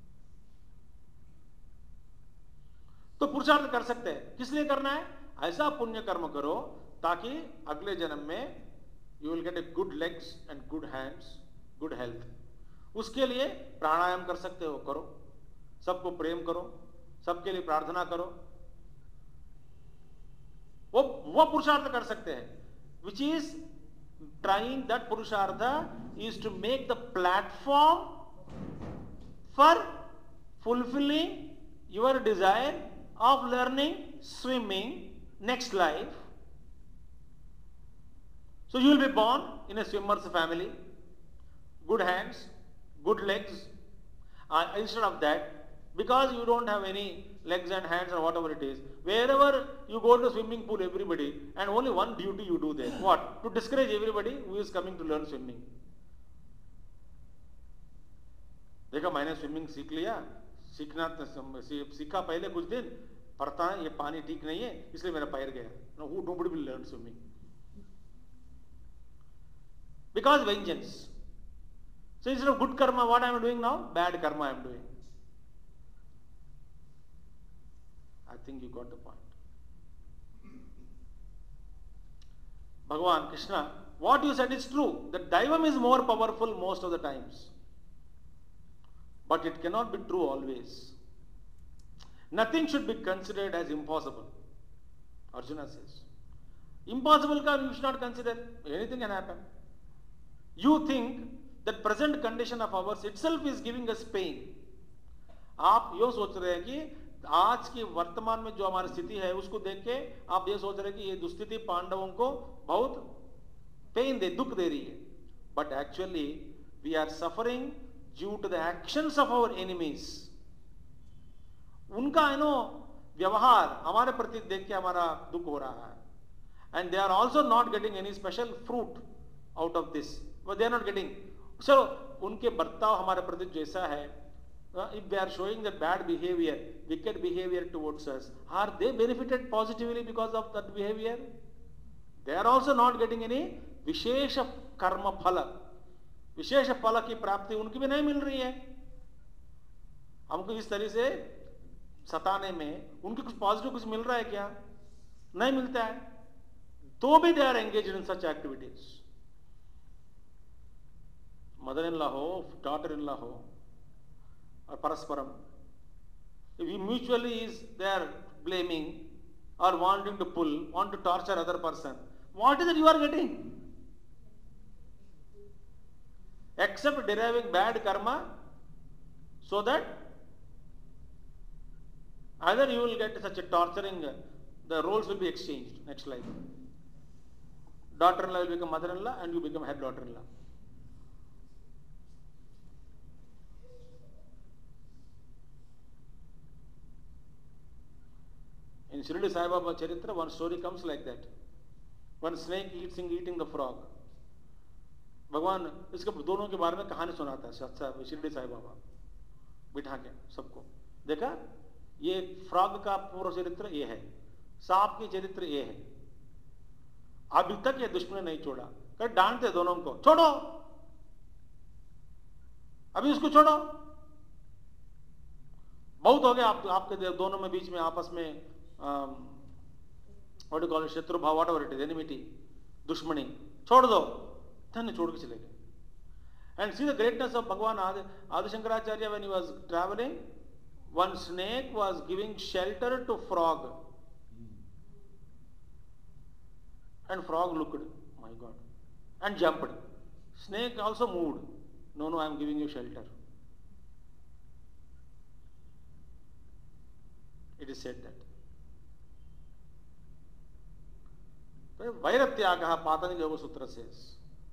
तो पुरुषार्थ कर सकते हैं. किस लिए करना है? ऐसा पुण्य कर्म करो ताकि अगले जन्म में you will get a good legs and good hands, good health. उसके लिए प्राणायाम कर सकते हो, करो. सबको प्रेम करो, सबके लिए प्रार्थना करो. वो वो पुरुषार्थ कर सकते हैं. Which is trying, that purushartha is to make the platform for fulfilling your desire of learning swimming next life. So you will be born in a swimmer's family, good hands, good legs. Uh, instead of that, because you don't have any legs and hands or whatever it is, wherever you go to swimming pool, everybody, and only one duty you do there. What? To discourage everybody who is coming to learn swimming. देखा मैंने swimming सीख लिया, सीखना सीखा पहले कुछ दिन, पढ़ता है ये पानी ठीक नहीं है इसलिए मेरा पैर गया. No, who nobody will learn swimming. Because vengeance. So instead of good karma, what I am doing now? Bad karma I am doing. I think you got the point. Bhagavan, Krishna, what you said is true. That Daivam is more powerful most of the times. But it cannot be true always. Nothing should be considered as impossible. Arjuna says. Impossible ka you should not consider. Anything can happen. You think that present condition of ours itself is giving us pain. आप यो सोच रहे हैं कि आज की वर्तमान में जो हमारी स्थिति है उसको देख के आप ये सोच रहे हैं कि ये दुस्थिति पांडवों को बहुत पेन दे दुख दे रही है. But actually we are suffering due to the actions of our enemies. उनका है नो व्यवहार हमारे प्रति देख के हमारा दुख हो रहा है. And they are also not getting any special fruit out of this. But they are not getting. So उनके बर्ताव हमारे प्रति जैसा है, if they are showing the bad behavior, wicked behavior towards us, are they benefited positively because of that behavior? They are also not getting any विशेष कर्म फल. विशेष फल की प्राप्ति उनकी भी नहीं मिल रही है. हमको इस तरह से सताने में उनकी कुछ पॉजिटिव कुछ मिल रहा है क्या? नहीं मिलता है. तो भी they are engaged in such activities. Mother-in-law हो, daughter-in-law हो, or parasparam, if he mutually is there blaming or wanting to pull, want to torture other person, what is it you are getting? Except deriving bad karma, so that either you will get such a torturing, the roles will be exchanged next life. Daughter-in-law will become mother-in-law and you become head daughter-in-law. In Shirdi Sai Baba Charitra, one story comes like that. One snake eating, eating the frog. भगवान इसके दोनों के बारे में कहानी सुनाता है अच्छा शिरडी साई बाबा बिठा के सबको. देखा ये फ्रॉग का पूर्व चरित्र ये है, सांप की चरित्र ये है. अभी तक ये दुश्मन नहीं छोड़ा. कर डांटते दोनों को, छोड़ो अभी उसको छोड़ो. बहुत हो गया आप, आपके दोनों में बीच में आपस में what you call it, shatru bhav, whatever it is, enmity, दुश्मनी. छोड़ दो. धन्य छोड़ के चले गए. And see the greatness of Bhagavan Adi Adi Shankaracharya when he was travelling, one snake was giving shelter to frog and frog looked, my God, and jumped. Snake also moved. No, no, I am giving you shelter. It is said that. Vairatyaga Patanjali Yoga Sutra says.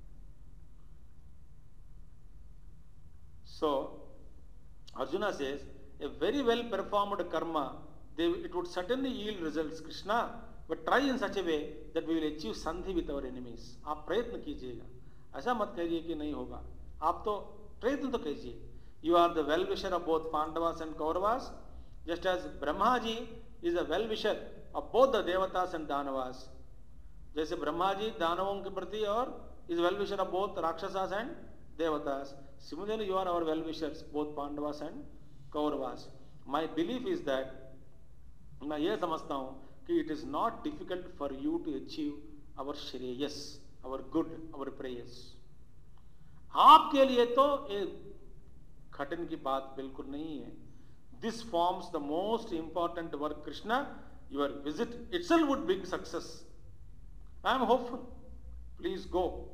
So, Arjuna says, a very well performed karma, they, it would certainly yield results, Krishna, but try in such a way that we will achieve Śānti with our enemies. आप प्रयत्न कीजिएगा. ऐसा मत कहिए कि नहीं होगा. आप तो प्रयत्न तो कीजिए. You are the well-wisher of both Pandavas and Kauravas, just as Brahma ji is a well-wisher of both the Devatas and Danavas. जैसे ब्रह्मा जी दानवों के प्रति और is well-wisher of both Rakshasas and Devatas. Similarly, you are our well-wishers, both Pandavas and Kauravas. My belief is that, मैं ये समझता हूँ कि it is not difficult for you to achieve our shreyas, our good, our prayers. आपके लिए तो एक कठिन की बात बिल्कुल नहीं है. This forms the most important work, Krishna. Your visit itself would bring success. I am hopeful. Please go.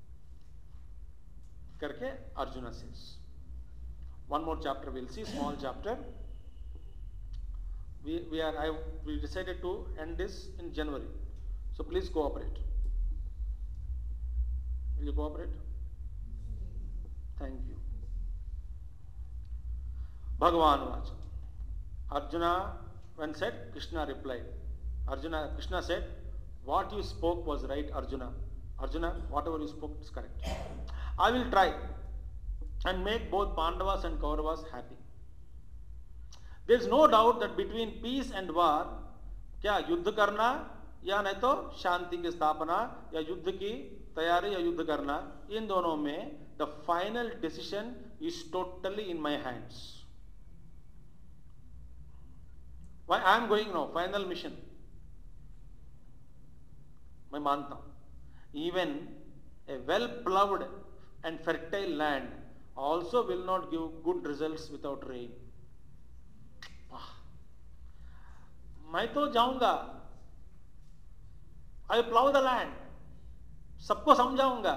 करके Arjuna says. One more chapter we'll see, small chapter. We, we are I we decided to end this in January, so please cooperate. Will you cooperate? Thank you. Bhagavan Vacha. Arjuna, when said, Krishna replied. Arjuna, Krishna said, what you spoke was right, Arjuna. Arjuna, whatever you spoke is correct. I will try and make both Pandavas and Kauravas happy. There is no doubt that between peace and war, क्या युद्ध करना या नहीं तो शांति की स्थापना या युद्ध की तैयारी या युद्ध करना, इन दोनों में the final decision is totally in my hands. Why I am going now? Final mission. मैं मानता हूं. Even a well-ploughed and fertile land also will not give good results without rain. मैं तो जाऊंगा. I will plough the land. सबको समझाऊंगा.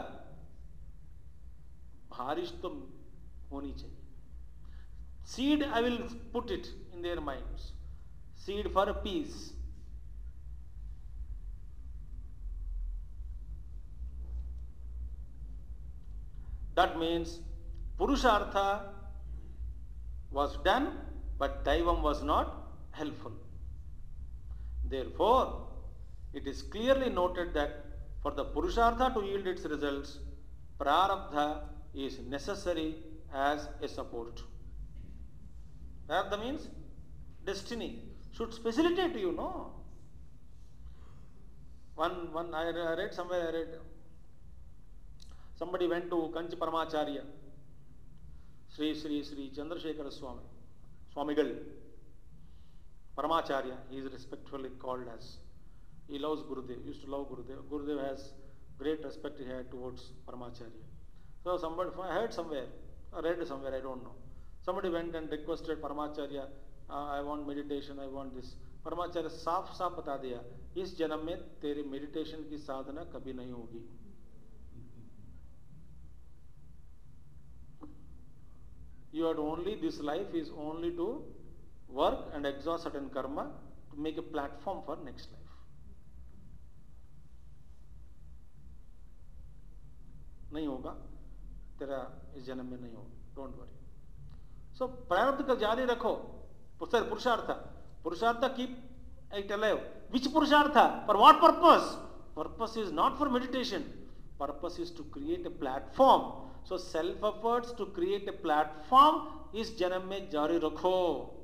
बारिश तो होनी चाहिए. Seed I will put it in their minds. Seed for peace. That means Purushartha was done, but Daivam was not helpful. Therefore, it is clearly noted that for the Purushartha to yield its results, Prarabdha is necessary as a support. Prarabdha means destiny. Should facilitate you, no? One, one, I read somewhere, I read, somebody went to Kanchi Paramacharya, Sri Sri Sri Chandrasekhara Swami, Swamigal, Paramacharya, he is respectfully called as. He loves Gurudev, used to love Gurudev. Gurudev has great respect he had towards Paramacharya. So somebody, I heard somewhere, I read somewhere, I don't know. Somebody went and requested Paramacharya, Uh, I want meditation, I want this. परमाचार्य साफ साफ बता दिया, इस जन्म में तेरी meditation की साधना कभी नहीं होगी. You had only, this life is only to work and exhaust certain karma to make a platform for next life. नहीं होगा तेरा इस जन्म में, नहीं होगा. Don't worry. So प्रारब्ध का जारी रखो. Purushartha. Purushartha keep it alive. Which Purushartha? For what purpose? Purpose is not for meditation. Purpose is to create a platform. So self efforts to create a platform is janam mein jari rakho.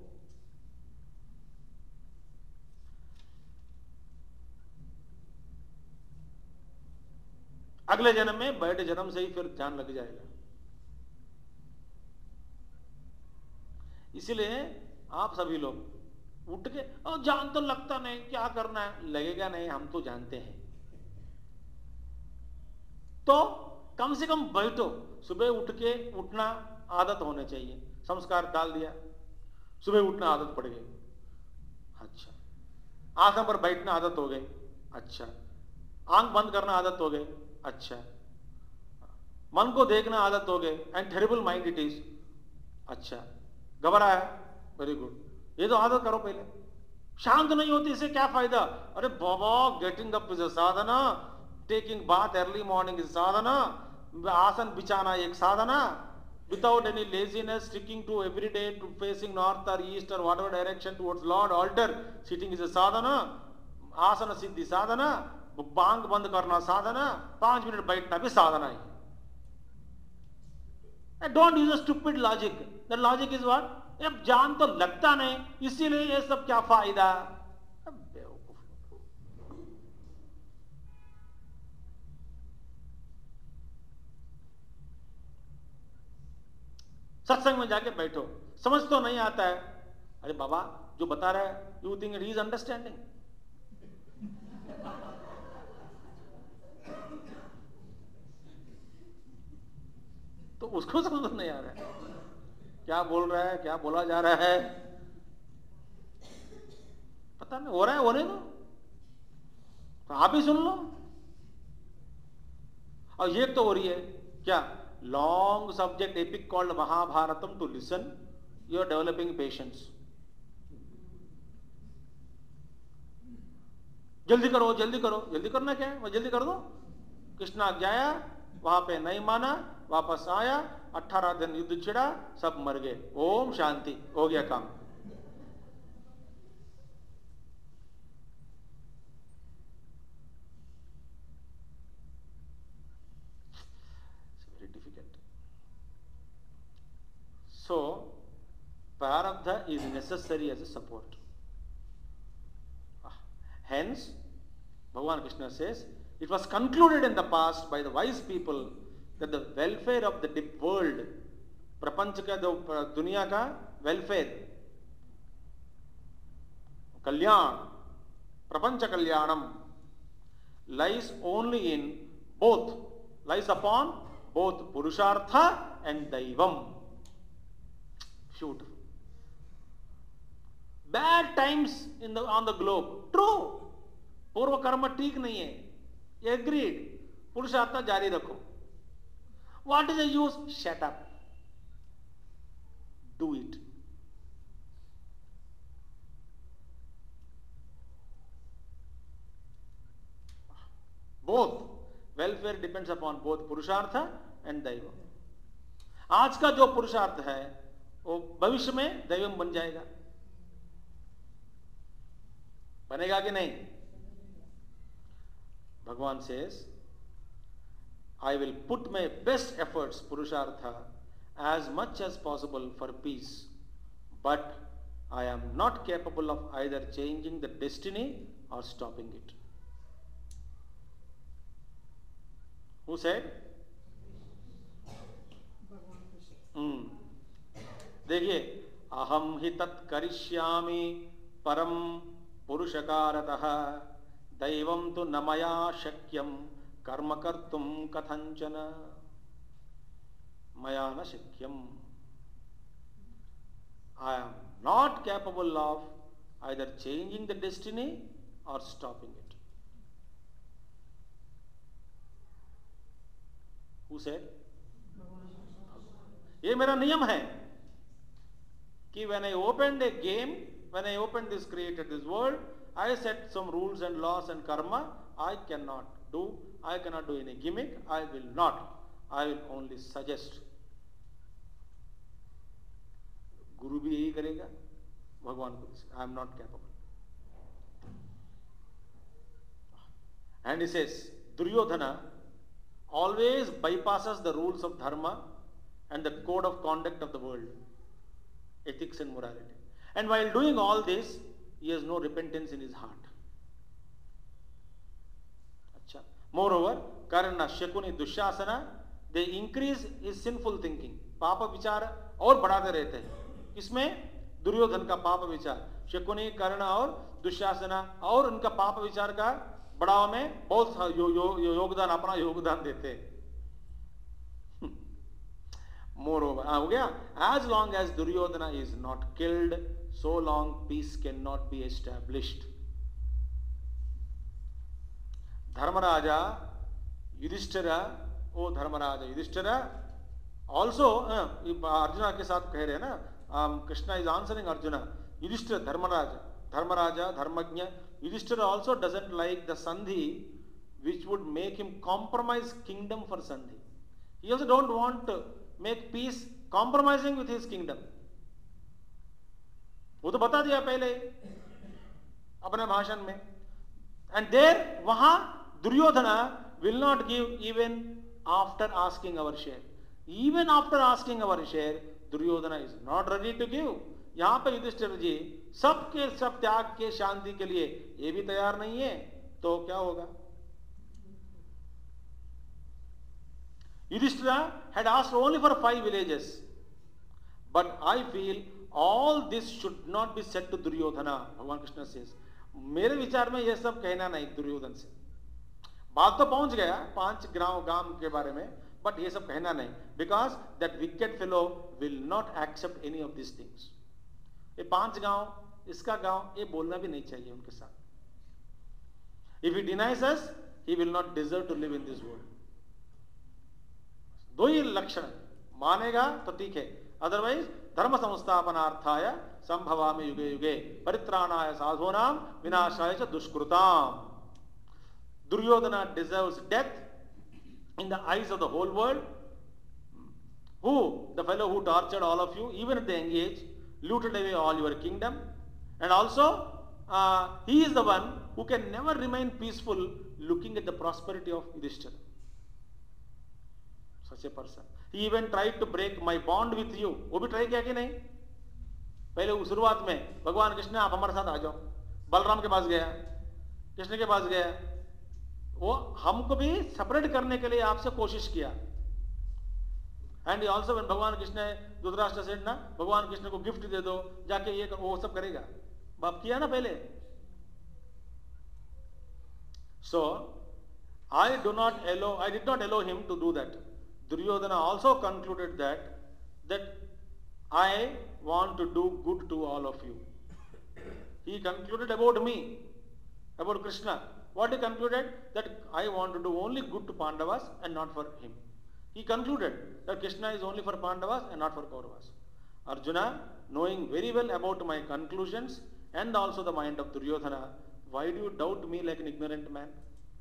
अगले जन्म में बैठे जन्म से ही फिर ध्यान लग जाएगा. इसलिए आप सभी लोग उठ के, और जान तो लगता नहीं, क्या करना है, लगेगा नहीं, हम तो जानते हैं. तो कम से कम बैठो. सुबह उठ के उठना आदत होने चाहिए. संस्कार डाल दिया, सुबह उठना आदत पड़ गई. अच्छा. आंखों पर बैठना आदत हो गई. अच्छा. आंख बंद करना आदत हो गई. अच्छा. मन को देखना आदत हो गई. And terrible mind it is. अच्छा. घबराया, वेरी गुड. ये तो आदत करो पहले. शांत नहीं होती, इससे क्या फायदा? अरे बाबा, getting up is a sadhana, taking bath early morning is sadhana, आसन बिछाना एक साधना, without any laziness, sticking to every day to facing north और ईस्ट और whatever direction towards lord altar, sitting is a sadhana, asana siddhi साधना, बांग बंद करना साधना, पांच मिनट बैठना भी साधना ही. Don't use a stupid logic. The logic is what? अब जान तो लगता नहीं, इसीलिए ये सब क्या फायदा. सत्संग में जाके बैठो, समझ तो नहीं आता है. अरे बाबा, जो बता रहा है, you think he is understanding. तो उसको समझ नहीं आ रहा है, क्या बोल रहा है, क्या बोला जा रहा है, पता नहीं. हो रहा है, होने दो, तो आप ही सुन लो. और ये तो हो रही है क्या, long subject epic called Mahabharatam to listen. You are developing patience. जल्दी करो, जल्दी करो. जल्दी करना क्या है, वो जल्दी कर दो. कृष्ण आज्ञाया, वहां पे नहीं माना, वापस आया, अठारह दिन युद्ध छिड़ा, सब मर गए. ओम शांति, हो गया काम. Very difficult. So prarabdha is necessary as a support. Hence, Bhagavan Krishna says, It was concluded in the past by the wise people that the welfare of the world, प्रपंच का जो दुनिया का welfare, कल्याण, प्रपंच कल्याणम, lies only in both, lies upon both Purushartha and Daivam. Beautiful. Bad times in the on the globe. True. पूर्व कर्म ठीक नहीं है. Agreed. पुरुषार्थ जारी रखो. What is the use? Shut up. Do it. Both. Welfare depends upon both पुरुषार्थ and Deivam. आज का जो पुरुषार्थ है वो भविष्य में दैवम बन जाएगा. बनेगा कि नहीं? भगवान says, I will put my best efforts, Purushartha, as much as possible for peace, but I am not capable of either changing the destiny or stopping it. Who said? Hmm. देखिए, अहम हि तत् करिष्यामि परम पुरुषकारतः दैवं तु न मया शक्यं कर्म कर्तुं कथंचन. मया न शक्यं. I am not capable of either changing the destiny or stopping it. Who said? ये मेरा नियम है कि when I opened a game, when I opened this, created this world, I set some rules and laws and karma. I cannot do, I cannot do any gimmick. I will not. I will only suggest. गुरु भी यही करेगा, भगवान को. I am not capable. And he says, Duryodhana always bypasses the rules of dharma and the code of conduct of the world, ethics and morality. And while doing all this, he has no repentance in his heart. Achha. Moreover, Karṇa, Shakuni, Duśṣāsana, they increase his sinful thinking. पाप विचार और बढ़ाते रहते हैं. इसमें दुर्योधन का पाप विचार, शकुनी, कर्ण और दुःशासना और उनका पाप विचार का बढ़ावा में बहुत यो, यो, यो, योगदान अपना योगदान देते हैं. Moreover, हो गया. As long as Duryodhana is not killed, so long peace cannot be established. Dharmaraja, Yudhishthira, oh Dharmaraja, Yudhishthira, also Arjuna के साथ कह रहे हैं ना, um, Krishna is answering Arjuna. Yudhishthira, Dharmaraja, Dharmaraja, Dharmajna. Yudhishthira also doesn't like the sandhi which would make him compromise kingdom for sandhi. He also don't want to make peace compromising with his kingdom. वो तो बता दिया पहले अपने भाषण में. And there, वहां Duryodhana will not give even after asking our share. Even after asking our share, Duryodhana is not ready to give. यहां पे युधिष्ठिर जी सबके सब त्याग के शांति के लिए ये भी तैयार नहीं है, तो क्या होगा? Yudhishthira had asked only for five villages, but I feel all this should not be said to Duryodhana. Bhagwan Krishna says, मेरे विचार में ये सब कहना नहीं दुर्योधन से. बात तो पहुंच गया पांच गांव गांव के बारे में, but ये सब कहना नहीं, because that wicked fellow will not accept any of these things. ये पांच गांव, इसका गांव, ये बोलना भी नहीं चाहिए उनके साथ. If he denies us, he will not deserve to live in this world. दो ही लक्षण, मानेगा तो ठीक है, अदरवाइज धर्म संस्थापनार्थाय संभवामि युगे युगे परित्राणाय साधूनां विनाशाय च दुष्कृताम्. Duryodhana deserves death in the eyes of the whole world. Who? The fellow who tortured all of you, even at the young age, looted away all your kingdom, and also uh, he is the one who can never remain peaceful looking at the prosperity of Yudhishthira. Such a person. He even tried to break my bond with you. वो भी try किया कि नहीं? पहले शुरुआत में भगवान कृष्ण आप हमारे साथ आ जाओ. बलराम के पास गया, कृष्ण के पास गया, वो हमको भी सेपरेट करने के लिए आपसे कोशिश किया. एंड ऑल्सो व्हेन भगवान कृष्ण ने धृतराष्ट्र सेड ना भगवान कृष्ण को गिफ्ट दे दो, जाके ये वो सब करेगा. बाप किया ना पहले. So I do not allow I did not allow him to do that. Duryodhana also concluded that that I want to do good to all of you. He concluded about me, about Krishna. What he concluded? That I want to do only good to Pandavas and not for him. He concluded that Krishna is only for Pandavas and not for Kauravas. Arjuna, knowing very well about my conclusions and also the mind of Duryodhana, why do you doubt me like an ignorant man?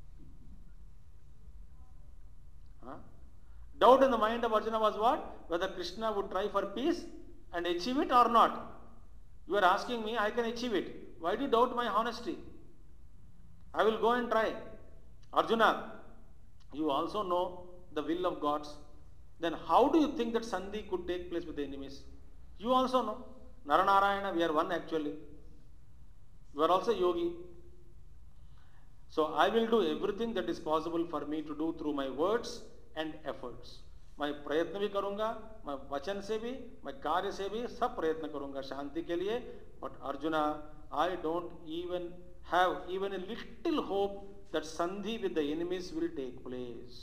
Huh? Doubt in the mind of Arjuna was what? Whether Krishna would try for peace and achieve it or not. You are asking me, I can achieve it. Why do you doubt my honesty? I will go and try. Arjuna, you also know the will of gods. Then how do you think that Sandhi could take place with the enemies? You also know. Naranarayana, we are one actually. You are also yogi. So I will do everything that is possible for me to do through my words and efforts. मैं प्रयत्न भी करूंगा, मैं वचन से भी, मैं कार्य से भी सब प्रयत्न करूंगा शांति के लिए. But Arjuna, I don't even have even a little hope that sandhi with the enemies will take place.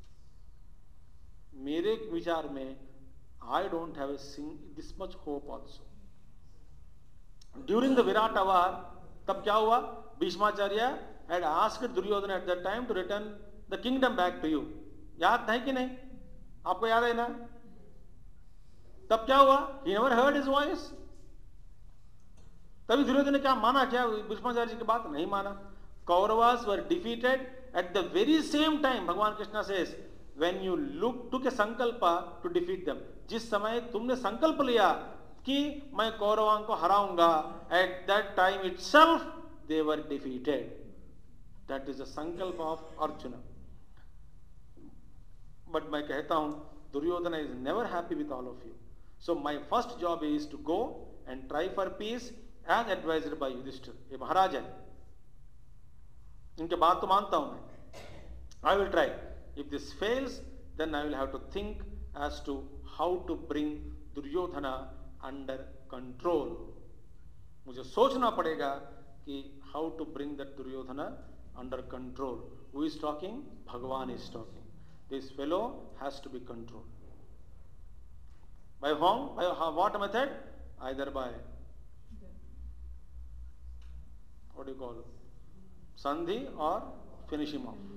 मेरे विचार में I don't have this much hope also. During the Virata war, तब क्या हुआ? Bhishmacharya had asked Duryodhan at that time to return the kingdom back to you. याद है कि नहीं? आपको याद है ना? तब क्या हुआ? He never heard his voice. तभी दुर्योधन ने क्या माना? क्या भीष्माचार्य जी की बात नहीं माना? Kauravas were defeated at the very same time. भगवान Krishna says, when you look took a sankalpa to defeat them. जिस समय तुमने संकल्प लिया कि मैं कौरवों को हराऊंगा, at that time itself they were defeated. That is the sankalpa of Arjuna. But मैं कहता हूं, Duryodhana is never happy with all of you. So my first job is to go and try for peace as advised by Yudhishthir. ये महाराज है, इनके बात तो मानता हूं मैं. I will try. If this fails, then I will have to think as to how to bring Duryodhana under control. मुझे सोचना पड़ेगा कि how to bring that Duryodhana under control. Who is talking? Bhagavan is talking. This fellow has to be controlled. By whom? By what method? Either by, what do you call, Sandhi or finish him off.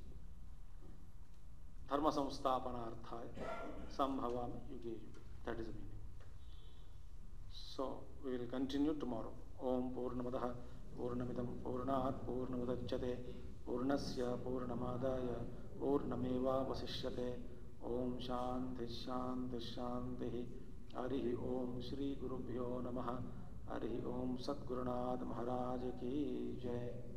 Dharma samsthapanarthaya sambhavami yuge yuge. That is the meaning. So we will continue tomorrow. Om Purnamadaha Purnamidam Purnat Purnamudachyate Purnasya Purnamadaya पूर्णमेवावशिष्यते. ओम शांति शांति शांति. हरि ओम श्री गुरुभ्यो नमः. हरि ओम सद्गुरुनाथ महाराज की जय.